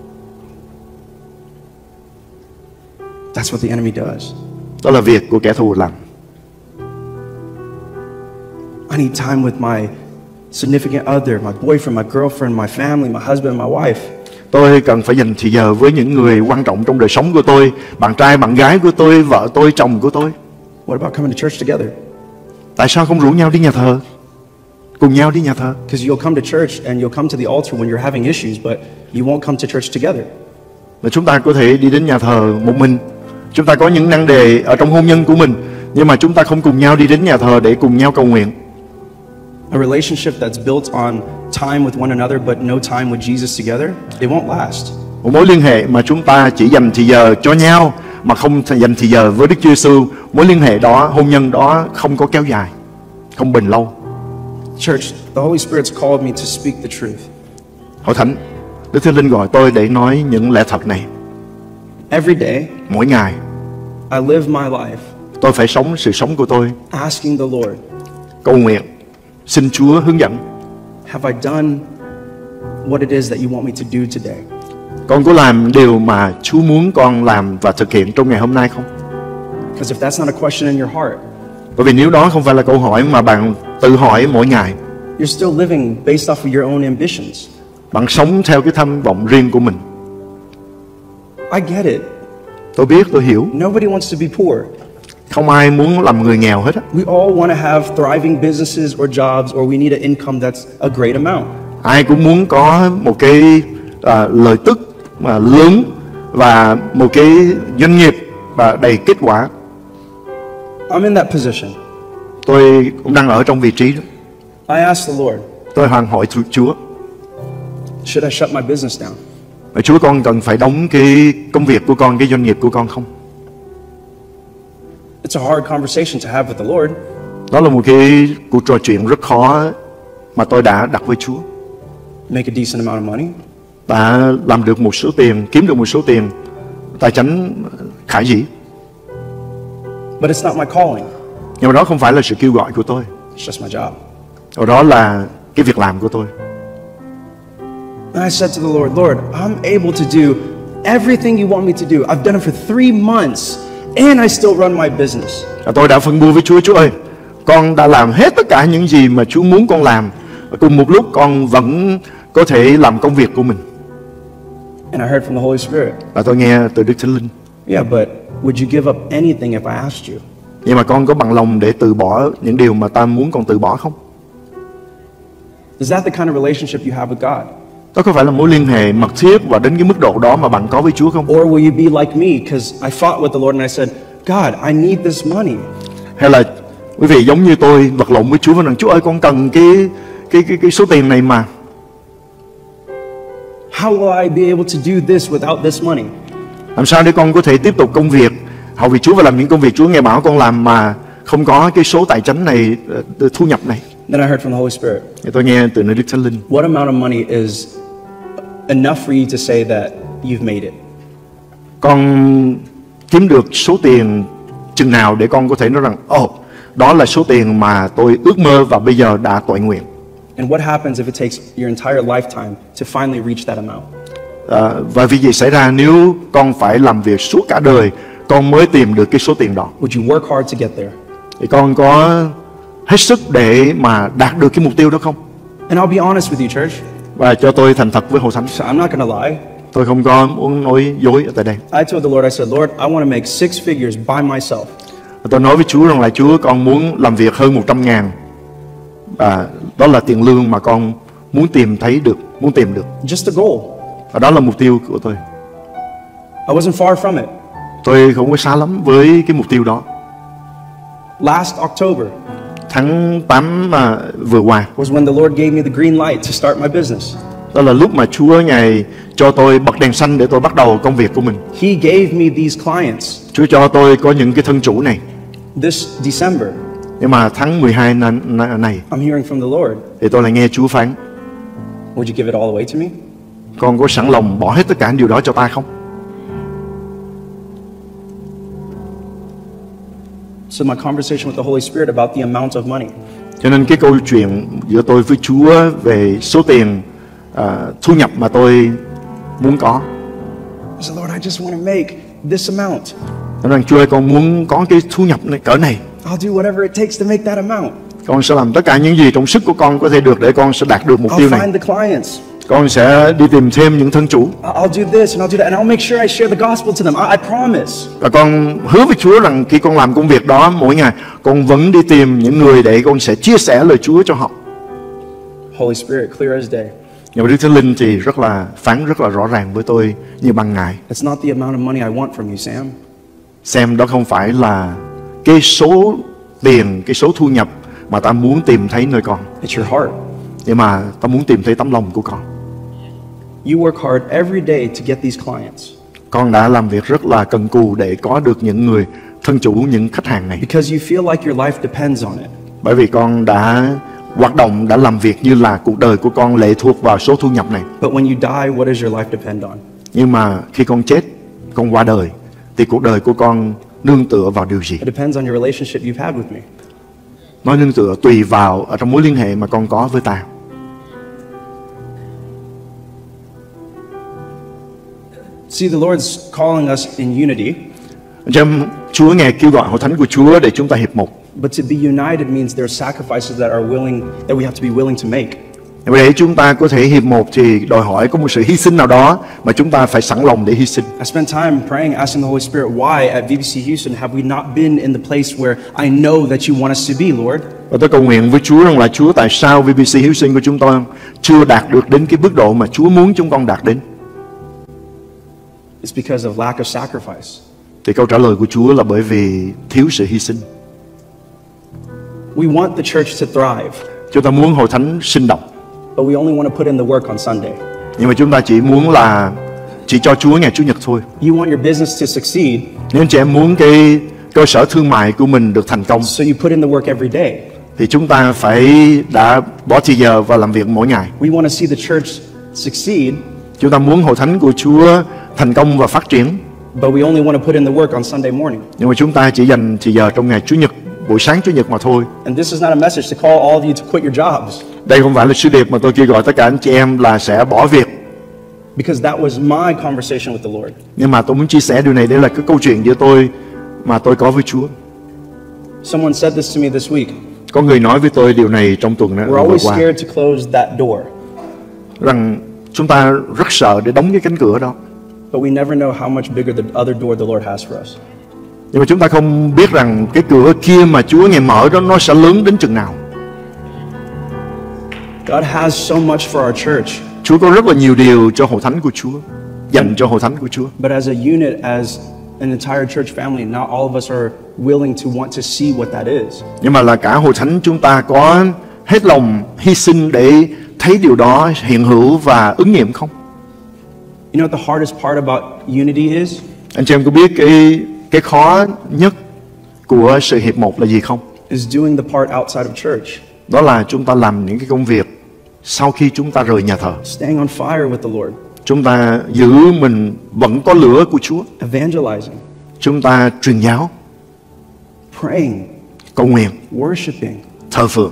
That's what the enemy does. Đó là việc của kẻ thù làm. I need time with my significant other, my boyfriend, my girlfriend, my family, my husband, my wife. Tôi cần phải dành thời giờ với những người quan trọng trong đời sống của tôi, bạn trai, bạn gái của tôi, vợ tôi, chồng của tôi. What about coming to church together? Tại sao không rủ nhau đi nhà thờ? Cùng nhau đi nhà thờ. Because you'll come to church and you'll come to the altar when you're having issues, but you won't come to church together. Và chúng ta có thể đi đến nhà thờ một mình. Chúng ta có những nan đề ở trong hôn nhân của mình, nhưng mà chúng ta không cùng nhau đi đến nhà thờ để cùng nhau cầu nguyện. A relationship that's built on time with one another but no time with Jesus together, it won't last. Một mối liên hệ mà chúng ta chỉ dành thời giờ cho nhau mà không dành thời giờ với Đức Chúa Giêsu, mối liên hệ đó, hôn nhân đó không có kéo dài, không bền lâu. Church, the Holy Spirit's called me to speak the truth. Hội thánh, Đức Thánh Linh gọi tôi để nói những lẽ thật này. Every day, Mỗi ngày, I live my life tôi phải sống sự sống của tôi, asking the Lord, cầu nguyện, xin Chúa hướng dẫn. have I done what it is that you want me to do today? Con có làm điều mà Chúa muốn con làm và thực hiện trong ngày hôm nay không? Because if that's not a question in your heart, Bởi vì nếu đó không phải là câu hỏi mà bạn tự hỏi mỗi ngày, you're still living based off of your own ambitions. bạn sống theo cái tham vọng riêng của mình. I get it. Tôi biết, tôi hiểu. Nobody wants to be poor. Không ai muốn làm người nghèo hết á. We all want to have thriving businesses or jobs, or we need an income that's a great amount. Ai cũng muốn có một cái lợi tức mà lớn và một cái doanh nghiệp và đầy kết quả. I'm in that position. Tôi cũng đang ở trong vị trí đó. I asked the Lord, Tôi hỏi Chúa, should I shut my business down? và Chúa, con cần phải đóng cái công việc của con, cái doanh nghiệp của con không? It's a hard conversation to have with the Lord. Đó là một cái cuộc trò chuyện rất khó mà tôi đã đặt với Chúa. Make a decent amount of money. Đã làm được một số tiền, kiếm được một số tiền tài chính khả dĩ. But it's not my calling. Nhưng mà đó không phải là sự kêu gọi của tôi. It's just my job. Và đó là cái việc làm của tôi. And I said to the Lord, Lord, I'm able to do everything you want me to do. I've done it for 3 months and I still run my business. Và tôi đã phân bua với Chúa, Chúa ơi, con đã làm hết tất cả những gì mà Chúa muốn con làm. Và cùng một lúc con vẫn có thể làm công việc của mình. And I heard from the Holy Spirit. Và tôi nghe từ Đức Thánh Linh. Yeah, but would you give up anything if I asked you? Nhưng mà con có bằng lòng để từ bỏ những điều mà ta muốn con từ bỏ không? Is that the kind of relationship you have with God? Đó có phải là mối liên hệ mật thiết và đến cái mức độ đó mà bạn có với Chúa không? Or will you be like me? Because I fought with the Lord and I said, God, I need this money. Hay là quý vị giống như tôi vật lộn với Chúa và nói, Chúa ơi, con cần cái số tiền này mà. How will I be able to do this without this money? Làm sao để con có thể tiếp tục công việc hầu việc Chúa và làm những công việc Chúa nghe bảo con làm mà không có cái số tài chính này, thu nhập này? Then I heard from the Holy Spirit. Thì tôi nghe từ nơi Đức Thánh Linh. What amount of money is enough for you to say that you've made it? Con kiếm được số tiền chừng nào để con có thể nói rằng, đó là số tiền mà tôi ước mơ và bây giờ đã toại nguyện. And what happens if it takes your entire lifetime to finally reach that amount? Và việc gì xảy ra nếu con phải làm việc suốt cả đời con mới tìm được cái số tiền đó? Would you work hard to get there? Thì con có hết sức để mà đạt được cái mục tiêu đó không? And I'll be honest with you, church. Và cho tôi thành thật với hội thánh. So I'm not going to lie. Tôi không có muốn nói dối ở tại đây. I told the Lord, I said, Lord, I want to make 6 figures by myself. Tôi nói với Chúa rằng là Chúa, con muốn làm việc hơn 100.000. Và đó là tiền lương mà con muốn tìm được. Just a goal. Và đó là mục tiêu của tôi. I wasn't far from it. Tôi không có xa lắm với cái mục tiêu đó. Last October Tháng 8 vừa qua was when the Lord gave me the green light to start my business. đó là lúc mà Chúa Ngài cho tôi bật đèn xanh để tôi bắt đầu công việc của mình. He gave me these clients Chúa cho tôi có những cái thân chủ này. this December. Nhưng mà tháng 12 này I'm hearing from the Lord. thì tôi lại nghe Chúa phán, Would you give it all away to me? con có sẵn lòng bỏ hết tất cả điều đó cho ta không? So my conversation with the Holy Spirit about the amount of money. Cho nên cái câu chuyện giữa tôi với Chúa về số tiền thu nhập mà tôi muốn có. I said, Lord, I just want to make this amount. Nói rằng Chúa ơi, con muốn có cái thu nhập này cỡ này. I'll do whatever it takes to make that amount. Con sẽ làm tất cả những gì trong sức của con có thể được để con sẽ đạt được mục tiêu I'll này. find the clients. Con sẽ đi tìm thêm những thân chủ. I'll do this and I'll do that and I'll make sure I share the gospel to them. I promise. Và con hứa với Chúa rằng khi con làm công việc đó mỗi ngày, con vẫn đi tìm những người để con sẽ chia sẻ lời Chúa cho họ. Holy Spirit, clear as day. Nhưng mà Đức Thánh Linh thì phán rất là rõ ràng với tôi như ban ngày. It's not the amount of money I want from you, Sam. Xem đó không phải là cái số tiền, cái số thu nhập mà ta muốn tìm thấy nơi con. It's your heart. Nhưng mà ta muốn tìm thấy tấm lòng của con. You work hard every day to get these clients. Con đã làm việc rất là cần cù để có được những người thân chủ, những khách hàng này. Because you feel like your life depends on it. Bởi vì con đã hoạt động, đã làm việc như là cuộc đời của con lệ thuộc vào số thu nhập này. But when you die, what does your life depend on? Nhưng mà khi con chết, con qua đời, thì cuộc đời của con nương tựa vào điều gì? It depends on your relationship you've had with me. Nó nương tựa tùy vào ở trong mối liên hệ mà con có với ta. See, the Lord's calling us in unity. Chúa Ngài kêu gọi hội thánh của Chúa để chúng ta hiệp một. But to be united means there are sacrifices that we have to be willing to make. Và để chúng ta có thể hiệp một thì đòi hỏi có một sự hy sinh nào đó mà chúng ta phải sẵn lòng để hy sinh. I spent time praying, asking the Holy Spirit, why at VBC Houston have we not been in the place where I know that you want us to be, Lord? Và tôi cầu nguyện với Chúa rằng là Chúa, tại sao VBC Houston của chúng tôi chưa đạt được đến cái mức độ mà Chúa muốn chúng con đạt đến? It's because of lack of sacrifice. Thì câu trả lời của Chúa là bởi vì thiếu sự hy sinh. We want the church to thrive, Chúng ta muốn hội thánh sinh động, but we only want to put in the work on Sunday. nhưng mà chúng ta chỉ cho Chúa ngày Chủ nhật thôi. You want your business to succeed, Nếu anh chị em muốn cái cơ sở thương mại của mình được thành công, so you put in the work every day. thì chúng ta đã bỏ thời giờ và làm việc mỗi ngày. We want to see the church succeed, Chúng ta muốn hội thánh của Chúa thành công và phát triển, but we only want to put in the work on Sunday morning. nhưng mà chúng ta chỉ dành thời giờ trong ngày Chủ nhật, buổi sáng Chủ nhật mà thôi. And this is not a message to call all of you to quit your jobs, Đây không phải là sứ điệp mà tôi kêu gọi tất cả anh chị em là sẽ bỏ việc. because that was my conversation with the Lord. Nhưng mà tôi muốn chia sẻ điều này, đây là cái câu chuyện giữa tôi mà tôi có với Chúa. Someone said this to me this week. Có người nói với tôi điều này trong tuần We're vừa always qua, scared to close that door, rằng chúng ta rất sợ để đóng cái cánh cửa đó. but we never know how much bigger the other door the Lord has for us. Nhưng mà chúng ta không biết rằng cái cửa kia mà Chúa Ngài mở đó nó sẽ lớn đến chừng nào. God has so much for our church, Chúa có rất là nhiều điều cho hội thánh của Chúa, dành cho hội thánh của Chúa. but as a unit, as an entire church family, not all of us are willing to want to see what that is. Nhưng mà là cả hội thánh chúng ta có hết lòng hy sinh để thấy điều đó hiện hữu và ứng nghiệm không? You know what the hardest part about unity is? Anh chị em có biết cái khó nhất của sự hiệp một là gì không? Is doing the part outside of church, Đó là chúng ta làm những cái công việc sau khi chúng ta rời nhà thờ. staying on fire with the Lord, Chúng ta giữ mình vẫn có lửa của Chúa. evangelizing, Chúng ta truyền giáo, praying, cầu nguyện, worshiping, thờ phượng,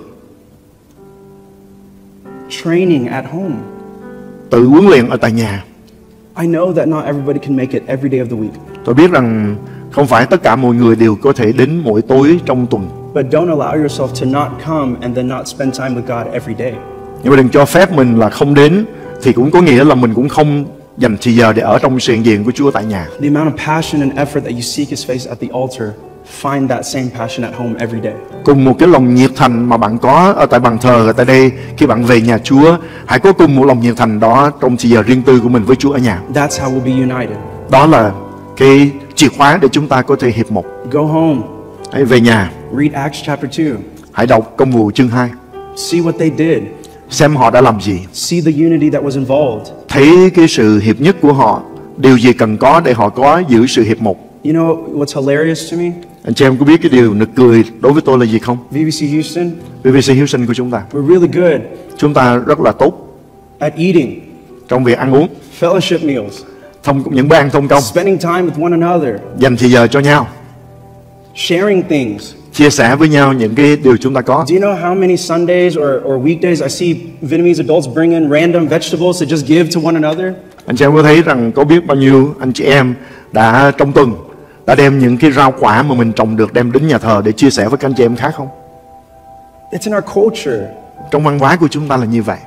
training at home. tự huấn luyện ở tại nhà. I know that not everybody can make it every day of the week, Tôi biết rằng không phải tất cả mọi người đều có thể đến mỗi tối trong tuần. but don't allow yourself to not come and then not spend time with God every day. Nhưng mà đừng cho phép mình là không đến, thì cũng có nghĩa là mình cũng không dành thời giờ để ở trong sự hiện diện của Chúa tại nhà. The amount of passion and effort that you seek His face at the altar, find that same passion at home every day. Cùng một cái lòng nhiệt thành mà bạn có ở tại bàn thờ ở tại đây, khi bạn về nhà Chúa, hãy có cùng một lòng nhiệt thành đó trong thời giờ riêng tư của mình với Chúa ở nhà. That's how we'll be united. Đó là cái chìa khóa để chúng ta có thể hiệp một. Go home, Hãy về nhà, read Acts chapter 2, hãy đọc Công vụ chương 2, see what they did, xem họ đã làm gì, see the unity that was involved. thấy cái sự hiệp nhất của họ, điều gì cần có để họ có giữ sự hiệp một. You know what's hilarious to me? Anh chị em có biết cái điều nực cười đối với tôi là gì không? VBC Houston, VBC Houston của chúng ta, we're really good chúng ta rất là tốt at eating, trong việc ăn uống, fellowship meals, những bữa ăn thông công, spending time with one another, dành thời giờ cho nhau, sharing things. chia sẻ với nhau những cái điều chúng ta có. Do you know how many Sundays or weekdays I see Vietnamese adults bring in random vegetables to just give to one another? Anh chị em có thấy rằng có biết bao nhiêu anh chị em đã trong tuần đã đem những cái rau quả mà mình trồng được đem đến nhà thờ để chia sẻ với các anh chị em khác không? It's in our culture. Trong văn hóa của chúng ta là như vậy.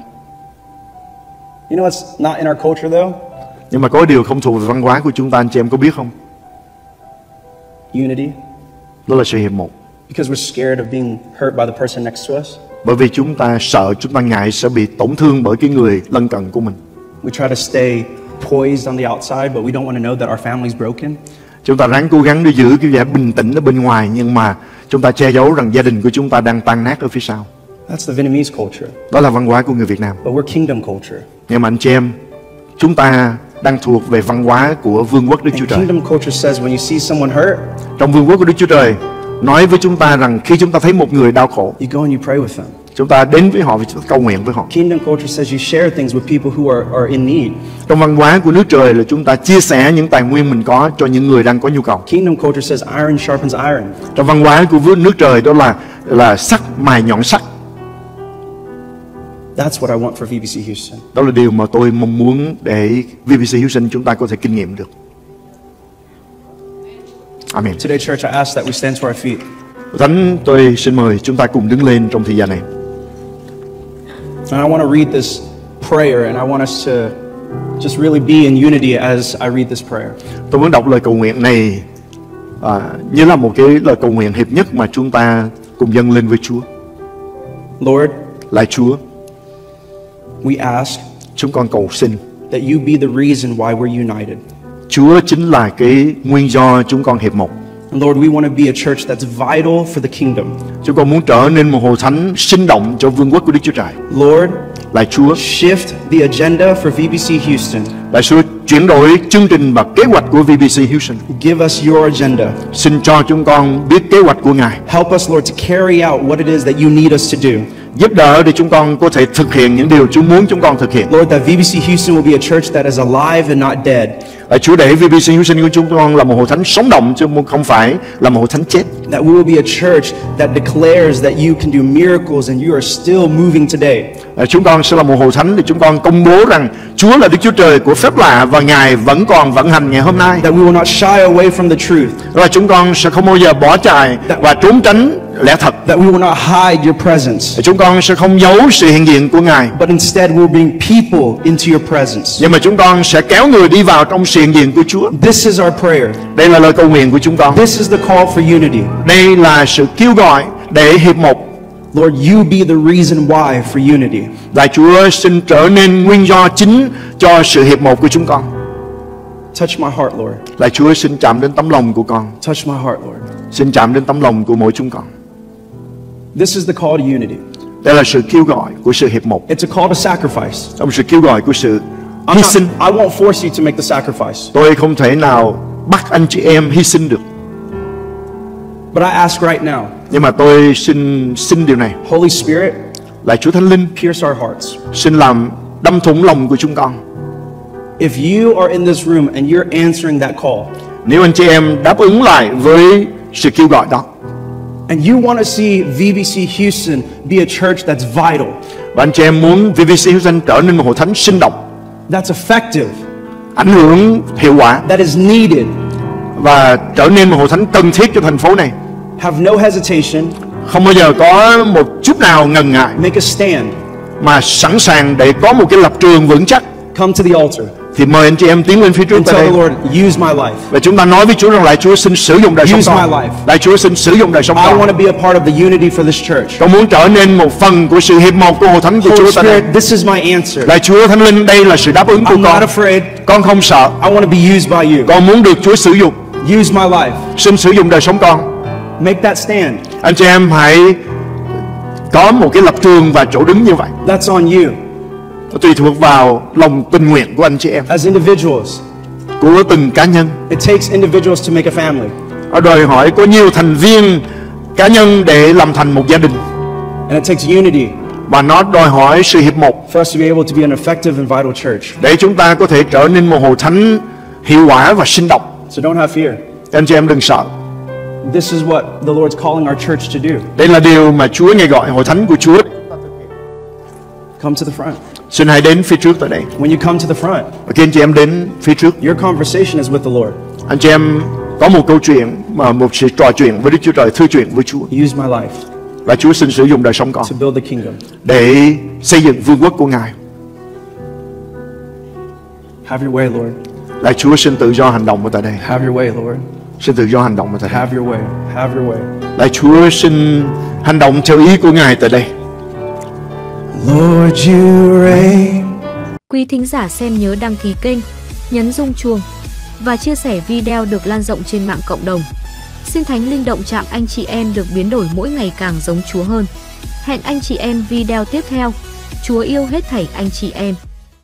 You know what's not in our culture though? Nhưng mà có điều không thuộc về văn hóa của chúng ta, anh chị em có biết không? Unity. Đó là sự hiệp một. Because we're scared of being hurt by the person next to us. Bởi vì chúng ta sợ, chúng ta ngại sẽ bị tổn thương bởi cái người lân cận của mình. We try to stay poised on the outside, but we don't want to know that our family's broken. Chúng ta ráng cố gắng để giữ cái vẻ bình tĩnh ở bên ngoài, nhưng mà chúng ta che giấu rằng gia đình của chúng ta đang tan nát ở phía sau. That's the Vietnamese culture. Đó là văn hóa của người Việt Nam. But we're kingdom culture. Nhưng mà anh chị em, chúng ta đang thuộc về văn hóa của vương quốc Đức Chúa And Trời. kingdom culture says when you see someone hurt, Trong vương quốc của Đức Chúa Trời nói với chúng ta rằng khi chúng ta thấy một người đau khổ, you go and you pray with them. chúng ta đến với họ và chúng ta cầu nguyện với họ. Kingdom culture says you share things with people who are in need. Trong văn hóa của nước trời là chúng ta chia sẻ những tài nguyên mình có cho những người đang có nhu cầu. Kingdom culture says iron sharpens iron. Trong văn hóa của nước trời đó là sắt mài nhọn sắt. That's what I want for VBC Houston. Đó là điều mà tôi mong muốn để VBC Houston chúng ta có thể kinh nghiệm được. Amen. Today, church, I ask that we stand to our feet. Thánh, tôi xin mời chúng ta cùng đứng lên trong thời gian này. And I want to read this prayer, and I want us to just really be in unity as I read this prayer. Tôi muốn đọc lời cầu nguyện này như là một cái lời cầu nguyện hiệp nhất mà chúng ta cùng dâng lên với Chúa. Lord, Lạy Chúa, we ask chúng con cầu xin that you be the reason why we're united. Chúa chính là cái nguyên do chúng con hiệp một. And Lord, we want to be a church that's vital for the kingdom. Chúng con muốn trở nên một hội thánh sinh động cho vương quốc của Đức Chúa Trời. Lord, Lạy Chúa, shift the agenda for VBC Houston. Lạy Chúa, chuyển đổi chương trình và kế hoạch của VBC Houston. Give us your agenda. Xin cho chúng con biết kế hoạch của Ngài. Help us, Lord, to carry out what it is that you need us to do. Giúp đỡ để chúng con có thể thực hiện những điều Chúa muốn chúng con thực hiện. Lord, that VBC Houston will be a church that is alive and not dead. Lạy Chúa, để VBC Houston của chúng con là một hội thánh sống động chứ không phải là một hội thánh chết. That we will be a church that declares that you can do miracles and you are still moving today. Chúng con sẽ là một hội thánh để chúng con công bố rằng Chúa là Đức Chúa Trời của phép lạ và Ngài vẫn còn vận hành ngày hôm nay. That we will not shy away from the truth. Và chúng con sẽ không bao giờ bỏ chạy và trốn tránh lẽ thật. That we will not hide your presence. Chúng con sẽ không giấu sự hiện diện của Ngài. But instead we will bring people into your presence. Nhưng mà chúng con sẽ kéo người đi vào trong sự hiện diện của Chúa. This is our prayer. Đây là lời cầu nguyện của chúng con. This is the call for unity. Đây là sự kêu gọi để hiệp một. Lord, you be the reason why for unity. Lạy Chúa, xin trở nên nguyên do chính cho sự hiệp một của chúng con. Touch my heart, Lord. Lạy Chúa, xin chạm đến tấm lòng của con. Touch my heart, Lord. Xin chạm đến tấm lòng của mỗi chúng con. This is the call to unity. Đây là sự kêu gọi của sự hiệp một. It's a call to sacrifice. Trong sự kêu gọi của sự hy sinh. I won't force you to make the sacrifice. Tôi không thể nào bắt anh chị em hy sinh được. But I ask right now. Nhưng mà tôi xin điều này. Holy Spirit, Lạy Chúa Thánh Linh, pierce our hearts. xin làm đâm thủng lòng của chúng con. If you are in this room and you're answering that call, nếu anh chị em đáp ứng lại với sự kêu gọi đó, and you want to see VBC Houston be a church that's vital, và anh chị em muốn VBC Houston trở nên một hội thánh sinh động, that's effective, ảnh hưởng hiệu quả, that is needed, và trở nên một hội thánh cần thiết cho thành phố này, have no hesitation, không bao giờ có một chút nào ngần ngại, make a stand, mà sẵn sàng để có một cái lập trường vững chắc, come to the altar, thì mời anh chị em tiến lên phía trước and tại tell đây. the Lord, use my life. Và chúng ta nói với Chúa rằng Lạy Chúa, xin sử dụng đời sống Use my con. life. Lạy Chúa, xin sử dụng đời sống I con. want to be a part of the unity for this church. Con muốn trở nên một phần của sự hiệp một của hội thánh của Holy Chúa tại đây. Spirit, this is my answer. Lạy Chúa Thánh Linh, đây là sự đáp ứng của I'm not con. afraid. Con không sợ. I want to be used by you. Con muốn được Chúa sử dụng. Use my life. Xin sử dụng đời sống con. Make that stand. Anh chị em hãy có một cái lập trường và chỗ đứng như vậy. That's on you. Tùy thuộc vào lòng tình nguyện của anh chị em, As individuals, của từng cá nhân. it takes individuals to make a family. Đòi hỏi có nhiều thành viên cá nhân để làm thành một gia đình. And it takes unity Và nó đòi hỏi sự hiệp một for us to be able to be an effective and vital church. để chúng ta có thể trở nên một hội thánh hiệu quả và sinh động. So don't have fear. Anh chị em đừng sợ. This is what the Lord's calling our church to do. Đây là điều mà Chúa ngài gọi hội thánh của Chúa. Come to the front. Xin hãy đến phía trước tại đây. When you come to the front, Và khi anh chị em đến phía trước, your conversation is with the Lord. anh chị em có một câu chuyện, mà một sự trò chuyện với Đức Chúa Trời, thư chuyện với Chúa. Use my life Và Chúa xin sử dụng đời sống con to build the kingdom. để xây dựng vương quốc của Ngài. Have your way, Lord. Là Chúa xin tự do hành động ở tại đây. Have your way, Lord. Xin tự do hành động ở tại đây. Have your way. Have your way. Là Chúa xin hành động theo ý của Ngài tại đây. Lord, you reign. Quý thính giả xem nhớ đăng ký kênh, nhấn rung chuông và chia sẻ video được lan rộng trên mạng cộng đồng. Xin Thánh Linh động chạm anh chị em được biến đổi mỗi ngày càng giống Chúa hơn. Hẹn anh chị em video tiếp theo. Chúa yêu hết thảy anh chị em.